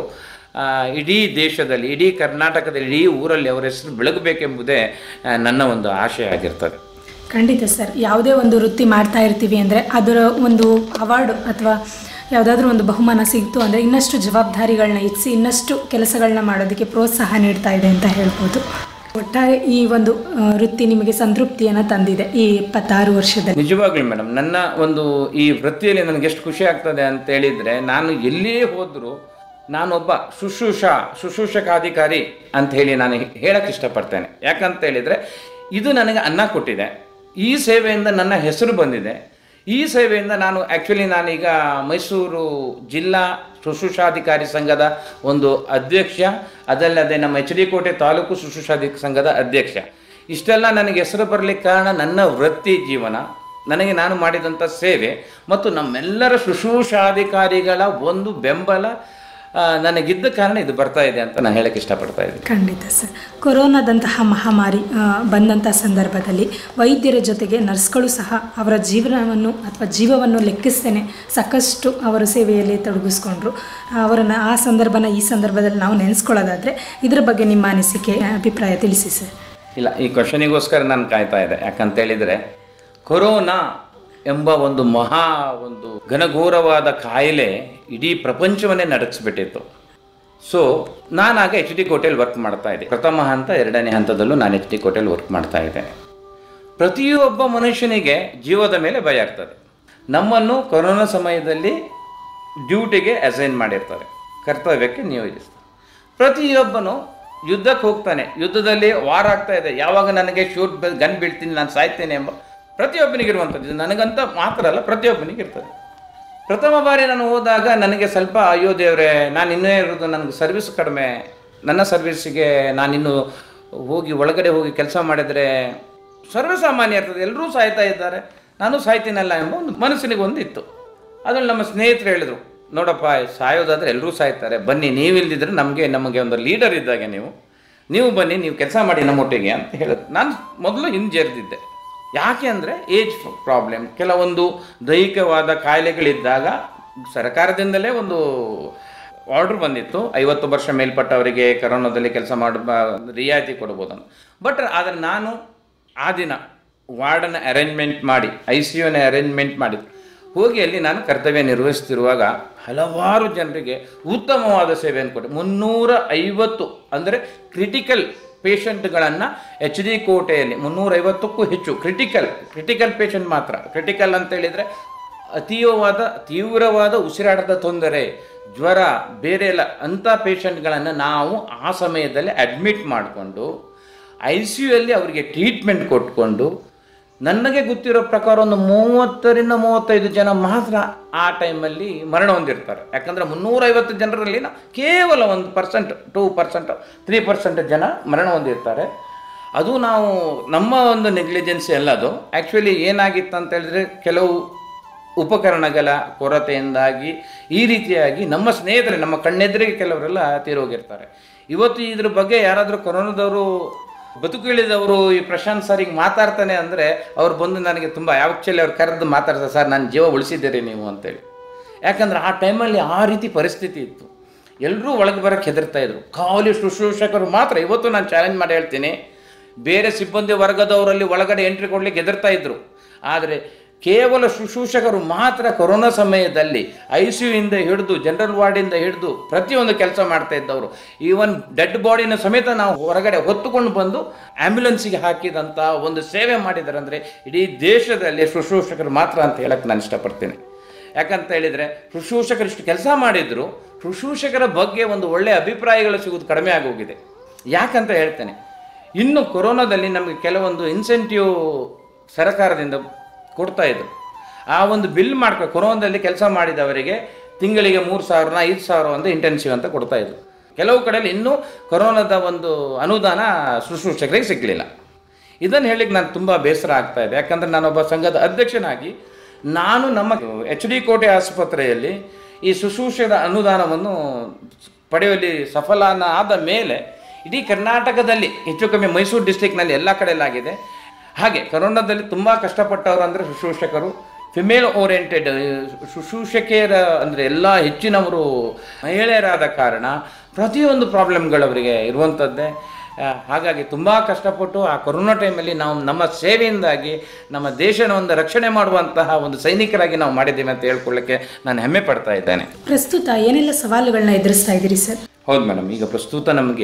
ಇಡೀ ದೇಶದಲ್ಲಿ, ಇಡೀ ಕರ್ನಾಟಕದಲ್ಲಿ, ಇಡೀ ಊರಲ್ಲಿ ಅವರ ಹೆಸರು ಬೆಳಗಬೇಕೆಂಬುದೇ ನನ್ನ ಒಂದು ಆಶಯ ಆಗಿರ್ತದೆ. ಖಂಡಿತ ಸರ್. ಯಾವುದೇ ಒಂದು ವೃತ್ತಿ ಮಾಡ್ತಾ ಇರ್ತೀವಿ ಅಂದರೆ ಅದರ ಒಂದು ಅವಾರ್ಡು ಅಥವಾ ಯಾವುದಾದ್ರೂ ಒಂದು ಬಹುಮಾನ ಸಿಗ್ತು ಅಂದರೆ ಇನ್ನಷ್ಟು ಜವಾಬ್ದಾರಿಗಳನ್ನ ಹೆಚ್ಚಿಸಿ ಇನ್ನಷ್ಟು ಕೆಲಸಗಳನ್ನ ಮಾಡೋದಕ್ಕೆ ಪ್ರೋತ್ಸಾಹ ನೀಡ್ತಾ ಇದೆ ಅಂತ ಹೇಳ್ಬೋದು. ಒಟ್ಟಾರೆ ಈ ಒಂದು ವೃತ್ತಿ ನಿಮಗೆ ಸಂತೃಪ್ತಿಯನ್ನು ತಂದಿದೆ ಈ ಇಪ್ಪತ್ತಾರು ವರ್ಷದಲ್ಲಿ. ನಿಜವಾಗ್ಲೂ ಮೇಡಮ್, ನನ್ನ ಒಂದು ಈ ವೃತ್ತಿಯಲ್ಲಿ ನನಗೆ ಎಷ್ಟು ಖುಷಿ ಆಗ್ತದೆ ಅಂತ ಹೇಳಿದರೆ, ನಾನು ಎಲ್ಲೇ ಹೋದರೂ ನಾನೊಬ್ಬ ಶುಶ್ರೂಷಾ ಶುಶ್ರೂಷಕಾಧಿಕಾರಿ ಅಂತ ಹೇಳಿ ನಾನು ಹೇಳಕ್ಕೆ ಇಷ್ಟಪಡ್ತೇನೆ. ಯಾಕಂತ ಹೇಳಿದರೆ ಇದು ನನಗೆ ಅನ್ನ ಕೊಟ್ಟಿದೆ, ಈ ಸೇವೆಯಿಂದ ನನ್ನ ಹೆಸರು ಬಂದಿದೆ. ಈ ಸೇವೆಯಿಂದ ನಾನು ಆ್ಯಕ್ಚುಲಿ ನಾನೀಗ ಮೈಸೂರು ಜಿಲ್ಲಾ ಶುಶ್ರೂಷಾಧಿಕಾರಿ ಸಂಘದ ಒಂದು ಅಧ್ಯಕ್ಷ, ಅದಲ್ಲದೆ ನಮ್ಮ ಎಚ್ ಡಿ ಕೋಟೆ ತಾಲೂಕು ಶುಶ್ರೂಷಾಧಿಕ ಸಂಘದ ಅಧ್ಯಕ್ಷ. ಇಷ್ಟೆಲ್ಲ ನನಗೆ ಹೆಸರು ಬರಲಿಕ್ಕೆ ಕಾರಣ ನನ್ನ ವೃತ್ತಿ ಜೀವನ, ನನಗೆ ನಾನು ಮಾಡಿದಂಥ ಸೇವೆ ಮತ್ತು ನಮ್ಮೆಲ್ಲರ ಶುಶ್ರೂಷಾಧಿಕಾರಿಗಳ ಒಂದು ಬೆಂಬಲ ನನಗಿದ್ದ ಕಾರಣ ಇದು ಬರ್ತಾ ಇದೆ ಅಂತ ನಾನು ಹೇಳಕ್ಕೆ ಇಷ್ಟಪಡ್ತಾ ಇದ್ದೀನಿ. ಖಂಡಿತ ಸರ್. ಕೊರೋನಾದಂತಹ ಮಹಾಮಾರಿ ಬಂದಂಥ ಸಂದರ್ಭದಲ್ಲಿ ವೈದ್ಯರ ಜೊತೆಗೆ ನರ್ಸ್ಗಳು ಸಹ ಅವರ ಜೀವನವನ್ನು ಅಥವಾ ಜೀವವನ್ನು ಲೆಕ್ಕಿಸ್ತೇನೆ ಸಾಕಷ್ಟು ಅವರ ಸೇವೆಯಲ್ಲಿ ತೊಡಗಿಸ್ಕೊಂಡ್ರು. ಅವರನ್ನು ಆ ಸಂದರ್ಭನ ಈ ಸಂದರ್ಭದಲ್ಲಿ ನಾವು ನೆನೆಸ್ಕೊಳ್ಳೋದಾದರೆ ಇದರ ಬಗ್ಗೆ ನಿಮ್ಮ ಅನಿಸಿಕೆ ಅಭಿಪ್ರಾಯ ತಿಳಿಸಿ ಸರ್. ಇಲ್ಲ, ಈ ಕ್ವಶನಿಗೋಸ್ಕರ ನಾನು ಕಾಯ್ತಾ ಇದ್ದೆ. ಯಾಕಂತೇಳಿದರೆ ಕೊರೋನಾ ಎಂಬ ಒಂದು ಮಹಾ ಒಂದು ಘನಘೋರವಾದ ಕಾಯಿಲೆ ಇಡೀ ಪ್ರಪಂಚವನ್ನೇ ನಡಗಿಸ್ಬಿಟ್ಟಿತ್ತು. ಸೊ ನಾನಾಗ ಎಚ್ ಡಿ ಕೋಟೆಯಲ್ಲಿ ವರ್ಕ್ ಮಾಡ್ತಾ ಇದ್ದೆ. ಪ್ರಥಮ ಹಂತ ಎರಡನೇ ಹಂತದಲ್ಲೂ ನಾನು ಎಚ್ ಡಿ ಕೋಟೆಯಲ್ಲಿ ವರ್ಕ್ ಮಾಡ್ತಾ ಇದ್ದೇನೆ. ಪ್ರತಿಯೊಬ್ಬ ಮನುಷ್ಯನಿಗೆ ಜೀವದ ಮೇಲೆ ಭಯ ಇರ್ತದೆ. ನಮ್ಮನ್ನು ಕೊರೋನಾ ಸಮಯದಲ್ಲಿ ಡ್ಯೂಟಿಗೆ ಅಸೈನ್ ಮಾಡಿರ್ತಾರೆ, ಕರ್ತವ್ಯಕ್ಕೆ ನಿಯೋಜಿಸ್ತಾರೆ. ಪ್ರತಿಯೊಬ್ಬನು ಯುದ್ಧಕ್ಕೆ ಹೋಗ್ತಾನೆ, ಯುದ್ಧದಲ್ಲಿ ವಾರ ಆಗ್ತಾ ಇದೆ, ಯಾವಾಗ ನನಗೆ ಶೂಟ್ ಗನ್ ಬೀಳ್ತೀನಿ, ನಾನು ಸಾಯ್ತೇನೆ ಎಂಬ ಪ್ರತಿಯೊಬ್ಬನಿಗಿರುವಂಥದ್ದು. ನನಗಂತ ಮಾತ್ರ ಅಲ್ಲ, ಪ್ರತಿಯೊಬ್ಬನಿಗಿರ್ತದೆ. ಪ್ರಥಮ ಬಾರಿ ನಾನು ಹೋದಾಗ ನನಗೆ ಸ್ವಲ್ಪ ಅಯ್ಯೋ ದೇವರೇ, ನಾನು ಇನ್ನೂ ಇರೋದು, ನನಗೆ ಸರ್ವಿಸ್ ಕಡಿಮೆ, ನನ್ನ ಸರ್ವಿಸ್ಸಿಗೆ ನಾನಿನ್ನೂ ಹೋಗಿ ಒಳಗಡೆ ಹೋಗಿ ಕೆಲಸ ಮಾಡಿದರೆ ಸರ್ವಸಾಮಾನ್ಯ ಇರ್ತದೆ, ಎಲ್ಲರೂ ಸಾಯ್ತಾ ಇದ್ದಾರೆ, ನಾನು ಸಾಯ್ತೀನಲ್ಲ ಎಂಬ ಒಂದು ಮನಸ್ಸಿನಿಗೆ ಒಂದಿತ್ತು. ಅದನ್ನು ನಮ್ಮ ಸ್ನೇಹಿತರು ಹೇಳಿದರು, ನೋಡಪ್ಪ ಸಾಯೋದಾದರೆ ಎಲ್ಲರೂ ಸಾಯ್ತಾರೆ, ಬನ್ನಿ ನೀವಿಲ್ದಿದ್ರೆ ನಮಗೆ ನಮಗೆ ಒಂದು ಲೀಡರ್ ಇದ್ದಾಗೆ ನೀವು ನೀವು ಬನ್ನಿ, ನೀವು ಕೆಲಸ ಮಾಡಿ ನಮ್ಮೊಟ್ಟಿಗೆ ಅಂತ ಹೇಳಿದ್ರು. ನಾನು ಮೊದಲು ಹಿಂಜರಿದಿದ್ದೆ. ಯಾಕೆ ಅಂದರೆ ಏಜ್ ಪ್ರಾಬ್ಲಮ್, ಕೆಲವೊಂದು ದೈಹಿಕವಾದ ಕಾಯಿಲೆಗಳಿದ್ದಾಗ ಸರ್ಕಾರದಿಂದಲೇ ಒಂದು ಆರ್ಡ್ರ್ ಬಂದಿತ್ತು, ಐವತ್ತು ವರ್ಷ ಮೇಲ್ಪಟ್ಟವರಿಗೆ ಕರೋನಾದಲ್ಲಿ ಕೆಲಸ ಮಾಡ ರಿಯಾಯಿತಿ ಕೊಡ್ಬೋದು ಅಂತ. ಬಟ್ ಆದರೆ ನಾನು ಆ ದಿನ ವಾರ್ಡನ್ನು ಅರೇಂಜ್ಮೆಂಟ್ ಮಾಡಿ, ಐ ಸಿ ಯುನ ಅರೇಂಜ್ಮೆಂಟ್ ಮಾಡಿ ಹೋಗಿ ಅಲ್ಲಿ ನಾನು ಕರ್ತವ್ಯ ನಿರ್ವಹಿಸ್ತಿರುವಾಗ ಹಲವಾರು ಜನರಿಗೆ ಉತ್ತಮವಾದ ಸೇವೆಯನ್ನು ಕೊಟ್ಟೆ. ಮುನ್ನೂರ ಐವತ್ತು ಅಂದರೆ ಕ್ರಿಟಿಕಲ್ ಪೇಷಂಟ್ಗಳನ್ನು ಎಚ್ ಡಿ ಕೋಟೆಯಲ್ಲಿ ಮುನ್ನೂರೈವತ್ತಕ್ಕೂ ಹೆಚ್ಚು ಕ್ರಿಟಿಕಲ್ ಕ್ರಿಟಿಕಲ್ ಪೇಷಂಟ್ ಮಾತ್ರ. ಕ್ರಿಟಿಕಲ್ ಅಂತೇಳಿದರೆ ಅತೀವವಾದ ತೀವ್ರವಾದ ಉಸಿರಾಟದ ತೊಂದರೆ, ಜ್ವರ, ಬೇರೆ ಎಲ್ಲ ಅಂಥ ಪೇಷಂಟ್ಗಳನ್ನು ನಾವು ಆ ಸಮಯದಲ್ಲಿ ಅಡ್ಮಿಟ್ ಮಾಡಿಕೊಂಡು ಐ ಸಿ ಯು ಅಲ್ಲಿ ಅವರಿಗೆ ಟ್ರೀಟ್ಮೆಂಟ್ ಕೊಟ್ಕೊಂಡು, ನನಗೆ ಗೊತ್ತಿರೋ ಪ್ರಕಾರ ಒಂದು ಮೂವತ್ತರಿಂದ ಮೂವತ್ತೈದು ಜನ ಮಾತ್ರ ಆ ಟೈಮಲ್ಲಿ ಮರಣ ಹೊಂದಿರ್ತಾರೆ. ಯಾಕಂದರೆ ಮುನ್ನೂರೈವತ್ತು ಜನರಲ್ಲಿ ಕೇವಲ ಒಂದು percent two percent three percent ಜನ ಮರಣ ಹೊಂದಿರ್ತಾರೆ. ಅದು ನಾವು ನಮ್ಮ ಒಂದು ನೆಗ್ಲಿಜೆನ್ಸಿ ಅಲ್ಲ, ಅದು ಆ್ಯಕ್ಚುಲಿ ಏನಾಗಿತ್ತು ಅಂತ ಹೇಳಿದ್ರೆ ಕೆಲವು ಉಪಕರಣಗಳ ಕೊರತೆಯಿಂದಾಗಿ ಈ ರೀತಿಯಾಗಿ ನಮ್ಮ ಸ್ನೇಹಿತರೆ, ನಮ್ಮ ಕಣ್ಣೆದುರಿಗೆ ಕೆಲವರೆಲ್ಲ ತೀರೋಗಿರ್ತಾರೆ. ಇವತ್ತು ಇದ್ರ ಬಗ್ಗೆ ಯಾರಾದರೂ ಕೊರೋನಾದವರು ಬದುಕುಳಿದವರು ಈ ಪ್ರಶಾಂತ್ ಸರಿಗೆ ಮಾತಾಡ್ತಾನೆ ಅಂದರೆ ಅವ್ರು ಬಂದು ನನಗೆ ತುಂಬ ಆ್ಯಕ್ಚುಲಿ ಅವ್ರು ಕರೆದು ಮಾತಾಡ್ತಾರೆ, ಸರ್ ನನ್ನ ಜೀವ ಉಳಿಸಿದ್ದೀರಿ ನೀವು ಅಂತೇಳಿ. ಯಾಕಂದರೆ ಆ ಟೈಮಲ್ಲಿ ಆ ರೀತಿ ಪರಿಸ್ಥಿತಿ ಇತ್ತು. ಎಲ್ಲರೂ ಒಳಗೆ ಬರೋಕ್ಕೆ ಹೆದರ್ತಾಯಿದ್ರು. ಖಾಲಿ ಶುಶ್ರೂಷಕರು ಮಾತ್ರ, ಇವತ್ತು ನಾನು ಚಾಲೆಂಜ್ ಮಾಡಿ ಹೇಳ್ತೀನಿ, ಬೇರೆ ಸಿಬ್ಬಂದಿ ವರ್ಗದವರಲ್ಲಿ ಒಳಗಡೆ ಎಂಟ್ರಿ ಕೊಡಲಿಕ್ಕೆ ಹೆದರ್ತಾ ಇದ್ದರು. ಆದರೆ ಕೇವಲ ಶುಶ್ರೂಷಕರು ಮಾತ್ರ ಕೊರೋನಾ ಸಮಯದಲ್ಲಿ ಐ ಸಿ ಯು ಇಂದ ಹಿಡಿದು ಜನರಲ್ ವಾರ್ಡಿಂದ ಹಿಡಿದು ಪ್ರತಿಯೊಂದು ಕೆಲಸ ಮಾಡ್ತಾ ಇದ್ದವರು. ಈವನ್ ಡೆಡ್ ಬಾಡಿನ ಸಮೇತ ನಾವು ಹೊರಗಡೆ ಹೊತ್ತುಕೊಂಡು ಬಂದು ಆ್ಯಂಬ್ಯುಲೆನ್ಸಿಗೆ ಹಾಕಿದಂಥ ಒಂದು ಸೇವೆ ಮಾಡಿದ್ದಾರೆ ಅಂದರೆ ಇಡೀ ದೇಶದಲ್ಲಿ ಶುಶ್ರೂಷಕರು ಮಾತ್ರ ಅಂತ ಹೇಳಕ್ಕೆ ನಾನು ಇಷ್ಟಪಡ್ತೀನಿ. ಯಾಕಂತ ಹೇಳಿದರೆ ಶುಶ್ರೂಷಕರು ಇಷ್ಟು ಕೆಲಸ ಮಾಡಿದ್ರು ಶುಶ್ರೂಷಕರ ಬಗ್ಗೆ ಒಂದು ಒಳ್ಳೆಯ ಅಭಿಪ್ರಾಯಗಳು ಸಿಗೋದು ಕಡಿಮೆ ಆಗೋಗಿದೆ. ಯಾಕಂತ ಹೇಳ್ತೇನೆ, ಇನ್ನು ಕೊರೋನಾದಲ್ಲಿ ನಮಗೆ ಕೆಲವೊಂದು ಇನ್ಸೆಂಟಿವ್ ಸರ್ಕಾರದಿಂದ ಕೊಡ್ತಾಯಿದ್ರು. ಆ ಒಂದು ಬಿಲ್ ಮಾಡ್ಕೊ ಕೊರೋನಾದಲ್ಲಿ ಕೆಲಸ ಮಾಡಿದವರಿಗೆ ತಿಂಗಳಿಗೆ ಮೂರು ಸಾವಿರನ ಐದು ಸಾವಿರ ಒಂದು ಇಂಟೆನ್ಸಿವ್ ಅಂತ ಕೊಡ್ತಾಯಿದ್ರು. ಕೆಲವು ಕಡೆಯಲ್ಲಿ ಇನ್ನೂ ಕೊರೋನಾದ ಒಂದು ಅನುದಾನ ಶುಶ್ರೂಷಕರಿಗೆ ಸಿಗಲಿಲ್ಲ. ಇದನ್ನು ಹೇಳಿಕ್ಕೆ ನಾನು ತುಂಬ ಬೇಸರ ಆಗ್ತಾ ಇದೆ. ಯಾಕಂದರೆ ನಾನೊಬ್ಬ ಸಂಘದ ಅಧ್ಯಕ್ಷನಾಗಿ ನಾನು ನಮ್ಮ ಎಚ್ ಡಿ ಕೋಟೆ ಆಸ್ಪತ್ರೆಯಲ್ಲಿ ಈ ಶುಶ್ರೂಷಕರ ಅನುದಾನವನ್ನು ಪಡೆಯುವಲ್ಲಿ ಸಫಲನ ಆದ ಮೇಲೆ ಇಡೀ ಕರ್ನಾಟಕದಲ್ಲಿ ಹೆಚ್ಚು ಕಮ್ಮಿ ಮೈಸೂರು ಡಿಸ್ಟಿಕ್ನಲ್ಲಿ ಎಲ್ಲ ಕಡೆಯಲ್ಲಾಗಿದೆ. ಹಾಗೆ ಕೊರೋನಾದಲ್ಲಿ ತುಂಬ ಕಷ್ಟಪಟ್ಟವರು ಅಂದರೆ ಶುಶ್ರೂಷಕರು, ಫಿಮೇಲ್ ಓರಿಯೆಂಟೆಡ್ ಶುಶ್ರೂಷಕಿಯರ ಅಂದರೆ ಎಲ್ಲ ಹೆಚ್ಚಿನವರು ಮಹಿಳೆಯರಾದ ಕಾರಣ ಪ್ರತಿಯೊಂದು ಪ್ರಾಬ್ಲಮ್ಗಳವರಿಗೆ ಇರುವಂಥದ್ದೇ. ಹಾಗಾಗಿ ತುಂಬ ಕಷ್ಟಪಟ್ಟು ಆ ಕೊರೋನಾ ಟೈಮಲ್ಲಿ ನಾವು ನಮ್ಮ ಸೇವೆಯಿಂದಾಗಿ ನಮ್ಮ ದೇಶನ ಒಂದು ರಕ್ಷಣೆ ಮಾಡುವಂತಹ ಒಂದು ಸೈನಿಕರಾಗಿ ನಾವು ಮಾಡಿದ್ದೀವಿ ಅಂತ ಹೇಳ್ಕೊಳ್ಳಿಕ್ಕೆ ನಾನು ಹೆಮ್ಮೆ ಪಡ್ತಾ ಇದ್ದೇನೆ. ಪ್ರಸ್ತುತ ಏನೆಲ್ಲ ಸವಾಲುಗಳನ್ನ ಎದುರಿಸ್ತಾ ಇದ್ದೀರಿ ಸರ್? ಹೌದು ಮೇಡಮ್, ಈಗ ಪ್ರಸ್ತುತ ನಮಗೆ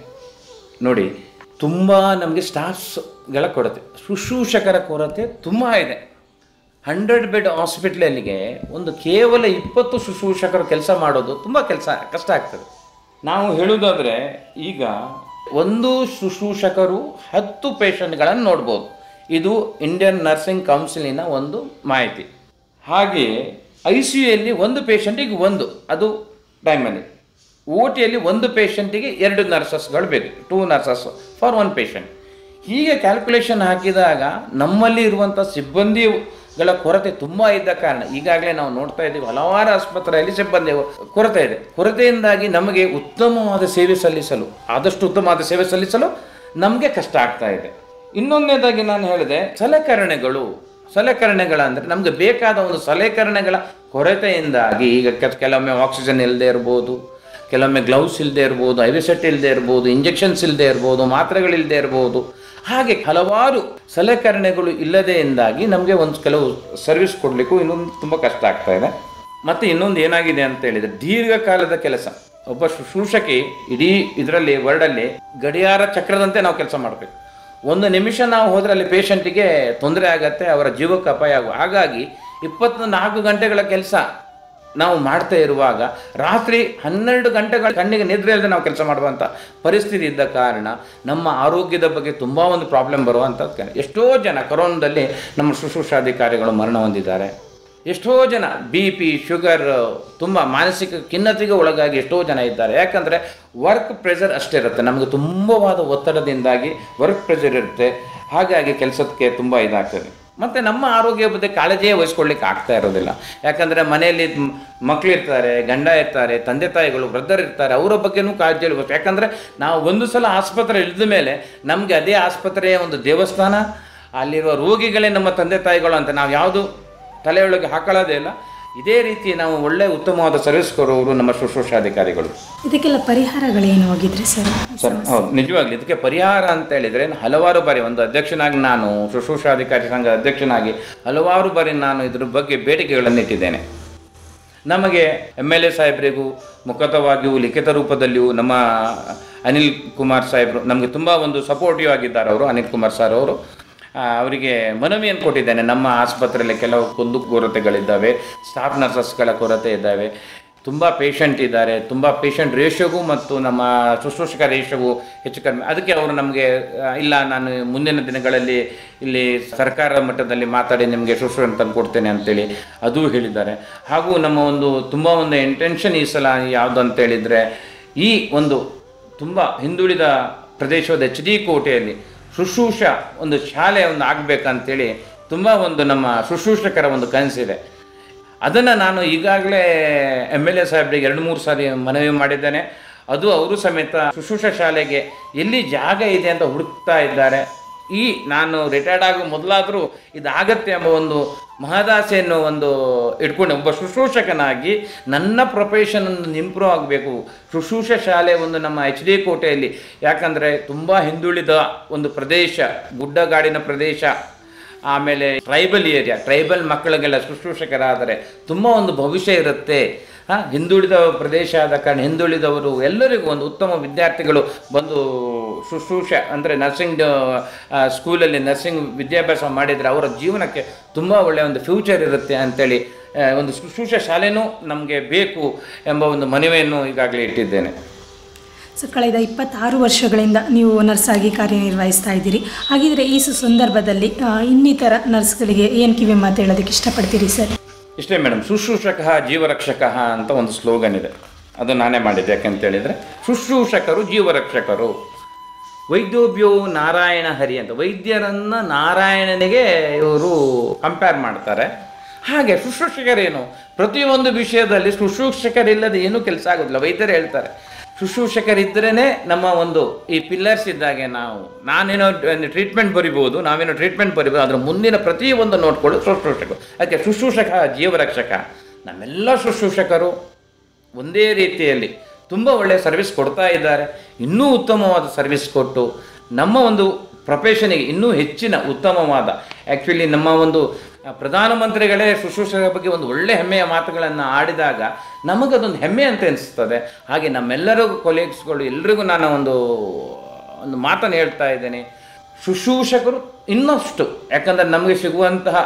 ನೋಡಿ ತುಂಬ ನಮಗೆ ಸ್ಟಾಫ್ಸ್ಗಳ ಕೊರತೆ, ಶುಶ್ರೂಷಕರ ಕೊರತೆ ತುಂಬ ಇದೆ. ಹಂಡ್ರೆಡ್ ಬೆಡ್ ಹಾಸ್ಪಿಟ್ಲಲ್ಲಿಗೆ ಒಂದು ಕೇವಲ ಇಪ್ಪತ್ತು ಶುಶ್ರೂಷಕರು ಕೆಲಸ ಮಾಡೋದು ತುಂಬ ಕೆಲಸ ಕಷ್ಟ ಆಗ್ತದೆ. ನಾವು ಹೇಳುವುದಾದರೆ ಈಗ ಒಂದು ಶುಶ್ರೂಷಕರು ಹತ್ತು ಪೇಷಂಟ್ಗಳನ್ನು ನೋಡ್ಬೋದು. ಇದು ಇಂಡಿಯನ್ ನರ್ಸಿಂಗ್ ಕೌನ್ಸಿಲಿನ ಒಂದು ಮಾಹಿತಿ. ಹಾಗೆಯೇ ಐ ಸಿ ಯುಯಲ್ಲಿ ಒಂದು ಪೇಷಂಟಿಗೆ ಒಂದು, ಅದು ಟೈಮಲ್ಲಿ ಓ ಟಿಯಲ್ಲಿ ಒಂದು ಪೇಷಂಟಿಗೆ ಎರಡು ನರ್ಸಸ್ಗಳು ಬೇಕು, two nurses for one patient. ಹೀಗೆ ಕ್ಯಾಲ್ಕುಲೇಷನ್ ಹಾಕಿದಾಗ ನಮ್ಮಲ್ಲಿ ಇರುವಂಥ ಸಿಬ್ಬಂದಿಗಳ ಕೊರತೆ ತುಂಬ ಇದ್ದ ಕಾರಣ ಈಗಾಗಲೇ ನಾವು ನೋಡ್ತಾ ಇದ್ದೀವಿ ಹಲವಾರು ಆಸ್ಪತ್ರೆಯಲ್ಲಿ ಸಿಬ್ಬಂದಿ ಕೊರತೆ ಇದೆ. ಕೊರತೆಯಿಂದಾಗಿ ನಮಗೆ ಉತ್ತಮವಾದ ಸೇವೆ ಸಲ್ಲಿಸಲು ಆದಷ್ಟು ಉತ್ತಮವಾದ ಸೇವೆ ಸಲ್ಲಿಸಲು ನಮಗೆ ಕಷ್ಟ ಆಗ್ತಾ ಇದೆ. ಇನ್ನೊಂದನೇದಾಗಿ ನಾನು ಹೇಳಿದೆ ಸಲಕರಣೆಗಳು ಸಲಕರಣೆಗಳ ಅಂದರೆ ನಮಗೆ ಬೇಕಾದ ಒಂದು ಸಲಕರಣೆಗಳ ಕೊರತೆಯಿಂದಾಗಿ ಈಗ ಕೆಲವೊಮ್ಮೆ ಆಕ್ಸಿಜನ್ ಇಲ್ಲದೆ ಇರ್ಬೋದು, ಕೆಲವೊಮ್ಮೆ ಗ್ಲೌಸ್ ಇಲ್ಲದೆ ಇರ್ಬೋದು, ಐವಿಸೆಟ್ ಇಲ್ಲದೆ ಇರ್ಬೋದು, ಇಂಜೆಕ್ಷನ್ಸ್ ಇಲ್ಲದೆ ಇರ್ಬೋದು, ಮಾತ್ರೆಗಳಿಲ್ಲದೆ ಇರ್ಬೋದು. ಹಾಗೆ ಹಲವಾರು ಸಲಕರಣೆಗಳು ಇಲ್ಲದೆಯಿಂದಾಗಿ ನಮಗೆ ಒಂದು ಕೆಲವು ಸರ್ವಿಸ್ ಕೊಡಲಿಕ್ಕೂ ಇನ್ನೊಂದು ತುಂಬ ಕಷ್ಟ ಆಗ್ತಾ ಇದೆ. ಮತ್ತು ಇನ್ನೊಂದು ಏನಾಗಿದೆ ಅಂತ ಹೇಳಿದರೆ ದೀರ್ಘಕಾಲದ ಕೆಲಸ. ಒಬ್ಬ ಶುಶ್ರೂಷಕಿ ಇಡೀ ಇದರಲ್ಲಿ ವರ್ಡಲ್ಲಿ ಗಡಿಯಾರ ಚಕ್ರದಂತೆ ನಾವು ಕೆಲಸ ಮಾಡಬೇಕು. ಒಂದು ನಿಮಿಷ ನಾವು ಹೋದರೆ ಅಲ್ಲಿ ಪೇಷಂಟಿಗೆ ತೊಂದರೆ ಆಗತ್ತೆ, ಅವರ ಜೀವಕ್ಕೆ ಅಪಾಯ ಆಗುವ. ಹಾಗಾಗಿ ಇಪ್ಪತ್ತು ನಾಲ್ಕು ಗಂಟೆಗಳ ಕೆಲಸ ನಾವು ಮಾಡ್ತಾ ಇರುವಾಗ ರಾತ್ರಿ ಹನ್ನೆರಡು ಗಂಟೆಗಳ ಕಣ್ಣಿಗೆ ನಿದ್ರೆ ಇಲ್ಲದೆ ನಾವು ಕೆಲಸ ಮಾಡುವಂಥ ಪರಿಸ್ಥಿತಿ ಇದ್ದ ಕಾರಣ ನಮ್ಮ ಆರೋಗ್ಯದ ಬಗ್ಗೆ ತುಂಬ ಒಂದು ಪ್ರಾಬ್ಲಮ್ ಬರುವಂಥದ್ದು. ಎಷ್ಟೋ ಜನ ಕೊರೋನಾದಲ್ಲಿ ನಮ್ಮ ಶುಶ್ರೂಷಾಧಿಕಾರಿಗಳು ಮರಣ ಹೊಂದಿದ್ದಾರೆ. ಎಷ್ಟೋ ಜನ ಬಿ ಪಿ ಶುಗರ್ ತುಂಬ ಮಾನಸಿಕ ಖಿನ್ನತೆಗೆ ಒಳಗಾಗಿ ಎಷ್ಟೋ ಜನ ಇದ್ದಾರೆ. ಯಾಕಂದರೆ ವರ್ಕ್ ಪ್ರೆಷರ್ ಅಷ್ಟೇ ಇರುತ್ತೆ, ನಮಗೆ ತುಂಬವಾದ ಒತ್ತಡದಿಂದಾಗಿ ವರ್ಕ್ ಪ್ರೆಷರ್ ಇರುತ್ತೆ. ಹಾಗಾಗಿ ಕೆಲಸಕ್ಕೆ ತುಂಬ ಇದಾಗ್ತದೆ. ಮತ್ತು ನಮ್ಮ ಆರೋಗ್ಯ ಬಗ್ಗೆ ಕಾಳಜಿಯೇ ವಹಿಸ್ಕೊಳ್ಳಿಕ್ಕೆ ಆಗ್ತಾ ಇರೋದಿಲ್ಲ. ಯಾಕಂದರೆ ಮನೆಯಲ್ಲಿ ಮಕ್ಕಳಿರ್ತಾರೆ, ಗಂಡ ಇರ್ತಾರೆ, ತಂದೆ ತಾಯಿಗಳು ವೃದ್ಧರಿರ್ತಾರೆ, ಅವರ ಬಗ್ಗೆನೂ ಕಾಳಜಿಯಲ್ಲಿ ವಹಿಸ್ಬೇಕು. ಯಾಕಂದರೆ ನಾವು ಒಂದು ಸಲ ಆಸ್ಪತ್ರೆ ಇಳಿದ ಮೇಲೆ ನಮಗೆ ಅದೇ ಆಸ್ಪತ್ರೆಯ ಒಂದು ದೇವಸ್ಥಾನ, ಅಲ್ಲಿರುವ ರೋಗಿಗಳೇ ನಮ್ಮ ತಂದೆ ತಾಯಿಗಳು ಅಂತ ನಾವು ಯಾವುದು ತಲೆಯೊಳಗೆ ಹಾಕೊಳ್ಳೋದೇ ಇಲ್ಲ. ಇದೇ ರೀತಿ ನಾವು ಒಳ್ಳೆ ಉತ್ತಮವಾದ ಸರ್ವಿಸ್ ಕೊಡೋರು ನಮ್ಮ ಶುಶ್ರೂಷಾಧಿಕಾರಿಗಳು. ಇದಕ್ಕೆಲ್ಲ ಪರಿಹಾರಗಳೇನು ಆಗಿದ್ರೆ ಸರ್? ಸರ್ ಹೌದು, ನಿಜವಾಗ್ಲಿ ಇದಕ್ಕೆ ಪರಿಹಾರ ಅಂತ ಹೇಳಿದರೆ ಹಲವಾರು ಬಾರಿ ಒಂದು ಅಧ್ಯಕ್ಷನಾಗಿ ನಾನು ಶುಶ್ರೂಷಾಧಿಕಾರಿ ಸಂಘದ ಅಧ್ಯಕ್ಷನಾಗಿ ಹಲವಾರು ಬಾರಿ ನಾನು ಇದ್ರ ಬಗ್ಗೆ ಬೇಡಿಕೆಗಳನ್ನು ಇಟ್ಟಿದ್ದೇನೆ. ನಮಗೆ ಎಮ್ ಎಲ್ ಎ ಸಾಹೇಬರಿಗೂ ಮುಖತವಾಗಿಯೂ ಲಿಖಿತ ರೂಪದಲ್ಲಿಯೂ ನಮ್ಮ ಅನಿಲ್ ಕುಮಾರ್ ಸಾಹೇಬರು ನಮಗೆ ತುಂಬ ಒಂದು ಸಪೋರ್ಟಿವ್ ಆಗಿದ್ದಾರೆ. ಅವರು ಅನಿಲ್ ಕುಮಾರ್ ಸರ್ ಅವರು ಅವರಿಗೆ ಮನವಿಯನ್ನು ಕೊಟ್ಟಿದ್ದೇನೆ. ನಮ್ಮ ಆಸ್ಪತ್ರೆಯಲ್ಲಿ ಕೆಲವು ಕುಂದುಕೊರತೆಗಳಿದ್ದಾವೆ, ಸ್ಟಾಫ್ ನರ್ಸಸ್ಗಳ ಕೊರತೆ ಇದ್ದಾವೆ, ತುಂಬ ಪೇಷಂಟ್ ಇದ್ದಾರೆ, ತುಂಬ ಪೇಷಂಟ್ ರೇಷಿಯೋಗೂ ಮತ್ತು ನಮ್ಮ ಶುಶ್ರೂಷಕ ರೇಷಿಯೋಗೂ ಹೆಚ್ಚು ಕಡಿಮೆ. ಅದಕ್ಕೆ ಅವರು ನಮಗೆ ಇಲ್ಲ, ನಾನು ಮುಂದಿನ ದಿನಗಳಲ್ಲಿ ಇಲ್ಲಿ ಸರ್ಕಾರದ ಮಟ್ಟದಲ್ಲಿ ಮಾತಾಡಿ ನಿಮಗೆ ಶುಶ್ರೂಷೆ ತಂದು ಕೊಡ್ತೇನೆ ಅಂತೇಳಿ ಅದೂ ಹೇಳಿದ್ದಾರೆ. ಹಾಗೂ ನಮ್ಮ ಒಂದು ತುಂಬ ಒಂದು ಇಂಟೆನ್ಷನ್ ಈ ಸಲ ಯಾವುದು ಅಂತೇಳಿದರೆ ಈ ಒಂದು ತುಂಬ ಹಿಂದುಳಿದ ಪ್ರದೇಶದ ಎಚ್ ಡಿ ಕೋಟೆಯಲ್ಲಿ ಶುಶ್ರೂಷ ಒಂದು ಶಾಲೆ ಒಂದು ಆಗಬೇಕಂತೇಳಿ ತುಂಬ ಒಂದು ನಮ್ಮ ಶುಶ್ರೂಷಕರ ಒಂದು ಕನಸಿದೆ. ಅದನ್ನು ನಾನು ಈಗಾಗಲೇ ಎಮ್ ಎಲ್ ಎ ಸಾಹೇಬ್ರಿಗೆ ಎರಡು ಮೂರು ಸಾರಿ ಮನವಿ ಮಾಡಿದ್ದೇನೆ. ಅದು ಅವರು ಸಮೇತ ಶುಶ್ರೂಷ ಶಾಲೆಗೆ ಎಲ್ಲಿ ಜಾಗ ಇದೆ ಅಂತ ಹುಡುಕ್ತಾ ಇದ್ದಾರೆ. ಈ ನಾನು ರಿಟೈರ್ಡ್ ಆಗೋ ಮೊದಲಾದರೂ ಇದಾಗತ್ತೆ ಎಂಬ ಒಂದು ಮಹದಾಸೆಯನ್ನು ಒಂದು ಇಟ್ಕೊಂಡು ಒಬ್ಬ ಶುಶ್ರೂಷಕನಾಗಿ ನನ್ನ ಪ್ರೊಫೆಷನನ್ನು ಇಂಪ್ರೂವ್ ಆಗಬೇಕು. ಶುಶ್ರೂಷ ಶಾಲೆ ಒಂದು ನಮ್ಮ ಎಚ್ ಡಿ ಕೋಟೆಯಲ್ಲಿ, ಯಾಕಂದರೆ ತುಂಬ ಹಿಂದುಳಿದ ಒಂದು ಪ್ರದೇಶ, ಗುಡ್ಡಗಾಡಿನ ಪ್ರದೇಶ, ಆಮೇಲೆ ಟ್ರೈಬಲ್ ಏರಿಯಾ, ಟ್ರೈಬಲ್ ಮಕ್ಕಳಿಗೆಲ್ಲ ಶುಶ್ರೂಷಕರಾದರೆ ತುಂಬ ಒಂದು ಭವಿಷ್ಯ ಇರುತ್ತೆ. ಹಾಂ, ಹಿಂದುಳಿದ ಪ್ರದೇಶ ಆದ ಕಾರಣ ಹಿಂದುಳಿದವರು ಎಲ್ಲರಿಗೂ ಒಂದು ಉತ್ತಮ ವಿದ್ಯಾರ್ಥಿಗಳು ಬಂದು ಶುಶ್ರೂಷೆ ಅಂದರೆ ನರ್ಸಿಂಗ್ ಸ್ಕೂಲಲ್ಲಿ ನರ್ಸಿಂಗ್ ವಿದ್ಯಾಭ್ಯಾಸ ಮಾಡಿದರೆ ಅವರ ಜೀವನಕ್ಕೆ ತುಂಬ ಒಳ್ಳೆಯ ಒಂದು ಫ್ಯೂಚರ್ ಇರುತ್ತೆ ಅಂಥೇಳಿ ಒಂದು ಶುಶ್ರೂಷಾ ಶಾಲೆಯೂ ನಮಗೆ ಬೇಕು ಎಂಬ ಒಂದು ಮನವಿಯನ್ನು ಈಗಾಗಲೇ ಇಟ್ಟಿದ್ದೇನೆ. ಸೊ ಕಳೆದ ಇಪ್ಪತ್ತಾರು ವರ್ಷಗಳಿಂದ ನೀವು ನರ್ಸ್ ಆಗಿ ಕಾರ್ಯನಿರ್ವಹಿಸ್ತಾ ಇದ್ದೀರಿ. ಹಾಗಿದ್ರೆ ಈ ಸಂದರ್ಭದಲ್ಲಿ ಇನ್ನಿತರ ನರ್ಸ್ಗಳಿಗೆ ಏನು ಕಿವಿ ಮಾತು ಹೇಳೋದಕ್ಕೆ ಇಷ್ಟಪಡ್ತೀರಿ ಸರ್? ಇಷ್ಟೇ ಮೇಡಮ್, ಶುಶ್ರೂಷಕಃ ಜೀವರಕ್ಷಕಃ ಅಂತ ಒಂದು ಸ್ಲೋಗನ್ ಇದೆ, ಅದು ನಾನೇ ಮಾಡಿದ್ದೆ. ಯಾಕಂತೇಳಿದರೆ ಶುಶ್ರೂಷಕರು ಜೀವರಕ್ಷಕರು, ವೈದ್ಯೋಭ್ಯೋ ನಾರಾಯಣ ಹರಿ ಅಂತ ವೈದ್ಯರನ್ನು ನಾರಾಯಣನಿಗೆ ಇವರು ಕಂಪೇರ್ ಮಾಡ್ತಾರೆ. ಹಾಗೆ ಶುಶ್ರೂಷಕರೇನು, ಪ್ರತಿಯೊಂದು ವಿಷಯದಲ್ಲಿ ಶುಶ್ರೂಷಕರಿಲ್ಲದೆ ಏನೂ ಕೆಲಸ ಆಗೋದಿಲ್ಲ. ವೈದ್ಯರು ಹೇಳ್ತಾರೆ ಶುಶ್ರೂಷಕರಿದ್ದರೇ ನಮ್ಮ ಒಂದು ಈ ಪಿಲ್ಲರ್ಸ್ ಇದ್ದಾಗೆ. ನಾವು ನಾನೇನೋ ಟ್ರೀಟ್ಮೆಂಟ್ ಬರಿಬೋದು, ನಾವೇನೋ ಟ್ರೀಟ್ಮೆಂಟ್ ಬರಿಬೋದು, ಅದರ ಮುಂದಿನ ಪ್ರತಿಯೊಂದು ನೋಡ್ಕೊಳ್ಳೋದು ಶುಶ್ರೂಷಕರು. ಅದಕ್ಕೆ ಶುಶ್ರೂಷಕ ಜೀವರಕ್ಷಕ. ನಮ್ಮೆಲ್ಲ ಶುಶ್ರೂಷಕರು ಒಂದೇ ರೀತಿಯಲ್ಲಿ ತುಂಬ ಒಳ್ಳೆಯ ಸರ್ವಿಸ್ ಕೊಡ್ತಾ ಇದ್ದಾರೆ. ಇನ್ನೂ ಉತ್ತಮವಾದ ಸರ್ವಿಸ್ ಕೊಟ್ಟು ನಮ್ಮ ಒಂದು ಪ್ರೊಫೆಷನಿಗೆ ಇನ್ನೂ ಹೆಚ್ಚಿನ ಉತ್ತಮವಾದ, ಆ್ಯಕ್ಚುಲಿ ನಮ್ಮ ಒಂದು ಪ್ರಧಾನಮಂತ್ರಿಗಳೇ ಶುಶ್ರೂಷಕರ ಬಗ್ಗೆ ಒಂದು ಒಳ್ಳೆ ಹೆಮ್ಮೆಯ ಮಾತುಗಳನ್ನು ಆಡಿದಾಗ ನಮಗದೊಂದು ಹೆಮ್ಮೆ ಅಂತ ಅನಿಸ್ತದೆ. ಹಾಗೆ ನಮ್ಮೆಲ್ಲರಿಗೂ ಕೊಲೀಗ್ಸ್ಗಳು ಎಲ್ರಿಗೂ ನಾನು ಒಂದು ಒಂದು ಮಾತನ್ನು ಹೇಳ್ತಾ ಇದ್ದೇನೆ, ಶುಶ್ರೂಷಕರು ಇನ್ನಷ್ಟು, ಯಾಕಂದರೆ ನಮಗೆ ಸಿಗುವಂತಹ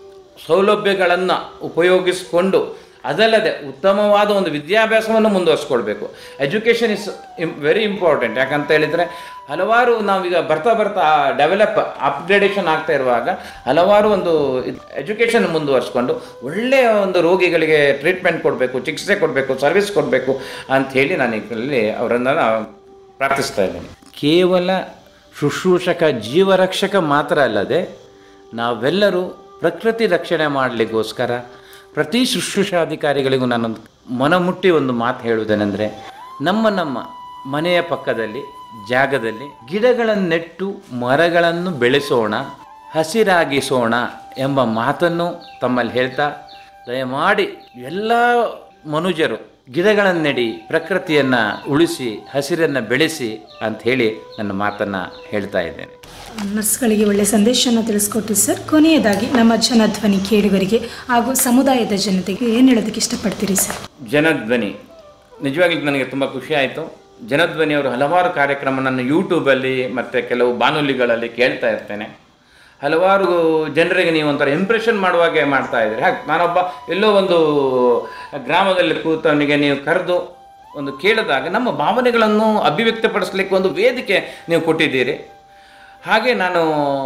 ಸೌಲಭ್ಯಗಳನ್ನು ಉಪಯೋಗಿಸಿಕೊಂಡು ಅದಲ್ಲದೆ ಉತ್ತಮವಾದ ಒಂದು ವಿದ್ಯಾಭ್ಯಾಸವನ್ನು ಮುಂದುವರಿಸ್ಕೊಳ್ಬೇಕು. Education is um very important. ಯಾಕಂತ ಹೇಳಿದರೆ ಹಲವಾರು ನಾವೀಗ ಬರ್ತಾ ಬರ್ತಾ ಡೆವಲಪ್ ಅಪ್ಗ್ರೇಡೇಷನ್ ಆಗ್ತಾ ಇರುವಾಗ ಹಲವಾರು ಒಂದು ಎಜುಕೇಷನ್ ಮುಂದುವರಿಸ್ಕೊಂಡು ಒಳ್ಳೆಯ ಒಂದು ರೋಗಿಗಳಿಗೆ ಟ್ರೀಟ್ಮೆಂಟ್ ಕೊಡಬೇಕು, ಚಿಕಿತ್ಸೆ ಕೊಡಬೇಕು, ಸರ್ವಿಸ್ ಕೊಡಬೇಕು ಅಂಥೇಳಿ ನಾನು ಇದರಲ್ಲಿ ಅವರನ್ನು ಪ್ರಾರ್ಥಿಸ್ತಾ ಇದ್ದೇನೆ. ಕೇವಲ ಶುಶ್ರೂಷಕ ಜೀವರಕ್ಷಕ ಮಾತ್ರ ಅಲ್ಲದೆ ನಾವೆಲ್ಲರೂ ಪ್ರಕೃತಿ ರಕ್ಷಣೆ ಮಾಡಲಿಕ್ಕೋಸ್ಕರ ಪ್ರತಿ ಶುಶ್ರೂಷಾಧಿಕಾರಿಗಳಿಗೂ ನಾನೊಂದು ಮನಮುಟ್ಟಿ ಒಂದು ಮಾತು ಹೇಳುವುದೇನೆಂದರೆ, ನಮ್ಮ ನಮ್ಮ ಮನೆಯ ಪಕ್ಕದಲ್ಲಿ ಜಾಗದಲ್ಲಿ ಗಿಡಗಳನ್ನು ನೆಟ್ಟು ಮರಗಳನ್ನು ಬೆಳೆಸೋಣ, ಹಸಿರಾಗಿಸೋಣ ಎಂಬ ಮಾತನ್ನು ತಮ್ಮಲ್ಲಿ ಹೇಳ್ತಾ, ದಯಮಾಡಿ ಎಲ್ಲ ಮನುಜರು ಗಿಡಗಳನ್ನು ನೆಡಿ, ಪ್ರಕೃತಿಯನ್ನು ಉಳಿಸಿ, ಹಸಿರನ್ನು ಬೆಳೆಸಿ ಅಂಥೇಳಿ ನನ್ನ ಮಾತನ್ನು ಹೇಳ್ತಾ ಇದ್ದೇನೆ. ನರ್ಸ್ಗಳಿಗೆ ಒಳ್ಳೆಯ ಸಂದೇಶನ ತಿಳಿಸ್ಕೊಟ್ರಿ ಸರ್. ಕೊನೆಯದಾಗಿ ನಮ್ಮ ಜನಧ್ವನಿ ಕೇಳುಗರಿಗೆ ಹಾಗೂ ಸಮುದಾಯದ ಜನತೆಗೆ ಏನು ಹೇಳೋದಕ್ಕೆ ಇಷ್ಟಪಡ್ತೀರಿ ಸರ್? ಜನಧ್ವನಿ ನಿಜವಾಗ್ಲೂ ನನಗೆ ತುಂಬ ಖುಷಿ ಆಯಿತು. ಜನಧ್ವನಿಯವರು ಹಲವಾರು ಕಾರ್ಯಕ್ರಮ ನನ್ನ ಯೂಟ್ಯೂಬಲ್ಲಿ ಮತ್ತು ಕೆಲವು ಬಾನುಲಿಗಳಲ್ಲಿ ಕೇಳ್ತಾ ಇರ್ತೇನೆ. ಹಲವಾರು ಜನರಿಗೆ ನೀವು ಒಂಥರ ಇಂಪ್ರೆಷನ್ ಮಾಡುವಾಗೆ ಮಾಡ್ತಾ ಇದ್ದೀರಿ. ಹಾಗೆ ನಾನೊಬ್ಬ ಎಲ್ಲೋ ಒಂದು ಗ್ರಾಮದಲ್ಲಿ ಕೂತವನಿಗೆ ನೀವು ಕರೆದು ಒಂದು ಕೇಳಿದಾಗ ನಮ್ಮ ಭಾವನೆಗಳನ್ನು ಅಭಿವ್ಯಕ್ತಪಡಿಸ್ಲಿಕ್ಕೆ ಒಂದು ವೇದಿಕೆ ನೀವು ಕೊಟ್ಟಿದ್ದೀರಿ. ಹಾಗೆ ನಾನು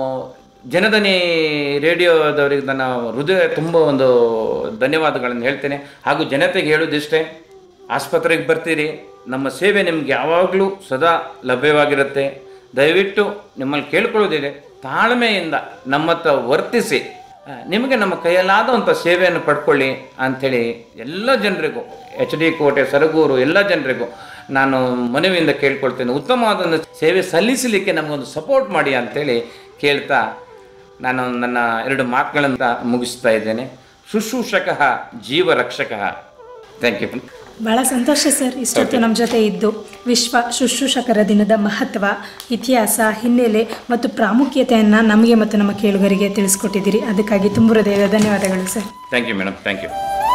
ಜನಧ್ವನಿ ರೇಡಿಯೋದವರಿಗೆ ನನ್ನ ಹೃದಯ ತುಂಬ ಒಂದು ಧನ್ಯವಾದಗಳನ್ನು ಹೇಳ್ತೇನೆ. ಹಾಗೂ ಜನತೆಗೆ ಹೇಳೋದಿಷ್ಟೇ, ಆಸ್ಪತ್ರೆಗೆ ಬರ್ತೀರಿ, ನಮ್ಮ ಸೇವೆ ನಿಮ್ಗೆ ಯಾವಾಗಲೂ ಸದಾ ಲಭ್ಯವಾಗಿರುತ್ತೆ. ದಯವಿಟ್ಟು ನಿಮ್ಮಲ್ಲಿ ಕೇಳ್ಕೊಳ್ಳೋದಿದೆ, ತಾಳ್ಮೆಯಿಂದ ನಮ್ಮ ಹತ್ರ ವರ್ತಿಸಿ ನಿಮಗೆ ನಮ್ಮ ಕೈಯಲ್ಲಾದಂಥ ಸೇವೆಯನ್ನು ಪಡ್ಕೊಳ್ಳಿ ಅಂಥೇಳಿ ಎಲ್ಲ ಜನರಿಗೂ, ಎಚ್ ಡಿ ಕೋಟೆ, ಸರಗೂರು ಎಲ್ಲ ಜನರಿಗೂ ನಾನು ಮನವಿಯಿಂದ ಕೇಳ್ಕೊಳ್ತೇನೆ. ಉತ್ತಮವಾದ ಸೇವೆ ಸಲ್ಲಿಸಲಿಕ್ಕೆ ನಮಗೊಂದು ಸಪೋರ್ಟ್ ಮಾಡಿ ಅಂಥೇಳಿ ಕೇಳ್ತಾ ನಾನು ನನ್ನ ಎರಡು ಮಾತುಗಳನ್ನು ಮುಗಿಸ್ತಾ ಇದ್ದೇನೆ. ಶುಶ್ರೂಷಕಃ ಜೀವರಕ್ಷಕಃ. Thank you. ಭಾಳ ಸಂತೋಷ ಸರ್, ಇಷ್ಟೊತ್ತು ನಮ್ಮ ಜೊತೆ ಇದ್ದು ವಿಶ್ವ ಶುಶ್ರೂಷಕರ ದಿನದ ಮಹತ್ವ, ಇತಿಹಾಸ, ಹಿನ್ನೆಲೆ ಮತ್ತು ಪ್ರಾಮುಖ್ಯತೆಯನ್ನು ನಮಗೆ ಮತ್ತು ನಮ್ಮ ಕೇಳುಗರಿಗೆ ತಿಳಿಸ್ಕೊಟ್ಟಿದ್ದೀರಿ. ಅದಕ್ಕಾಗಿ ತುಂಬ ಹೃದಯದ ಧನ್ಯವಾದಗಳು sir. Thank you madam. Thank you.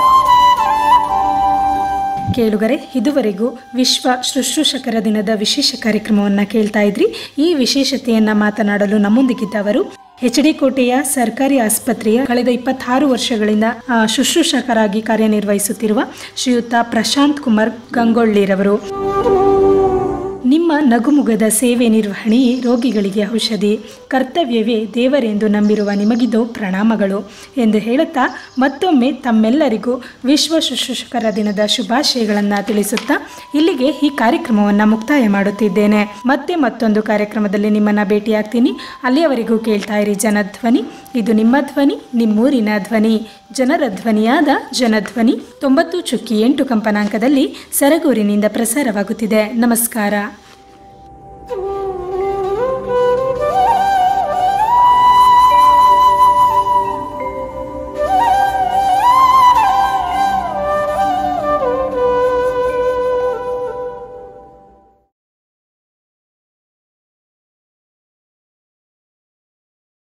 ಕೇಳುಗರೆ, ಇದುವರೆಗೂ ವಿಶ್ವ ಶುಶ್ರೂಷಕರ ದಿನದ ವಿಶೇಷ ಕಾರ್ಯಕ್ರಮವನ್ನು ಕೇಳ್ತಾ ಇದ್ರಿ. ಈ ವಿಶೇಷತೆಯನ್ನು ಮಾತನಾಡಲು ನಮ್ಮೊಂದಿಗಿದ್ದವರು ಎಚ್ ಡಿ ಕೋಟೆಯ ಸರ್ಕಾರಿ ಆಸ್ಪತ್ರೆಯ ಕಳೆದ ಇಪ್ಪತ್ತಾರು ವರ್ಷಗಳಿಂದ ಶುಶ್ರೂಷಕರಾಗಿ ಕಾರ್ಯನಿರ್ವಹಿಸುತ್ತಿರುವ ಶ್ರೀಯುತ ಪ್ರಶಾಂತ್ ಕುಮಾರ್ ಗಂಗೊಳ್ಳಿರವರು. ನಿಮ್ಮ ನಗುಮುಗದ ಸೇವೆ ನಿರ್ವಹಣೆಯೇ ರೋಗಿಗಳಿಗೆ ಔಷಧಿ, ಕರ್ತವ್ಯವೇ ದೇವರೆಂದು ನಂಬಿರುವ ನಿಮಗಿದು ಪ್ರಣಾಮಗಳು ಎಂದು ಹೇಳುತ್ತಾ ಮತ್ತೊಮ್ಮೆ ತಮ್ಮೆಲ್ಲರಿಗೂ ವಿಶ್ವ ಶುಶ್ರೂಷಕರ ದಿನದ ಶುಭಾಶಯಗಳನ್ನು ತಿಳಿಸುತ್ತಾ ಇಲ್ಲಿಗೆ ಈ ಕಾರ್ಯಕ್ರಮವನ್ನು ಮುಕ್ತಾಯ ಮಾಡುತ್ತಿದ್ದೇನೆ. ಮತ್ತೆ ಮತ್ತೊಂದು ಕಾರ್ಯಕ್ರಮದಲ್ಲಿ ನಿಮ್ಮನ್ನು ಭೇಟಿಯಾಗ್ತೀನಿ. ಅಲ್ಲಿಯವರೆಗೂ ಕೇಳ್ತಾ ಇರಿ ಜನಧ್ವನಿ. ಇದು ನಿಮ್ಮ ಧ್ವನಿ, ನಿಮ್ಮೂರಿನ ಧ್ವನಿ, ಜನರ ಧ್ವನಿಯಾದ ಜನಧ್ವನಿ ತೊಂಬತ್ತು ಚುಕ್ಕಿ ಎಂಟು ಕಂಪನಾಂಕದಲ್ಲಿ ಸರಗೂರಿನಿಂದ ಪ್ರಸಾರವಾಗುತ್ತಿದೆ. ನಮಸ್ಕಾರ.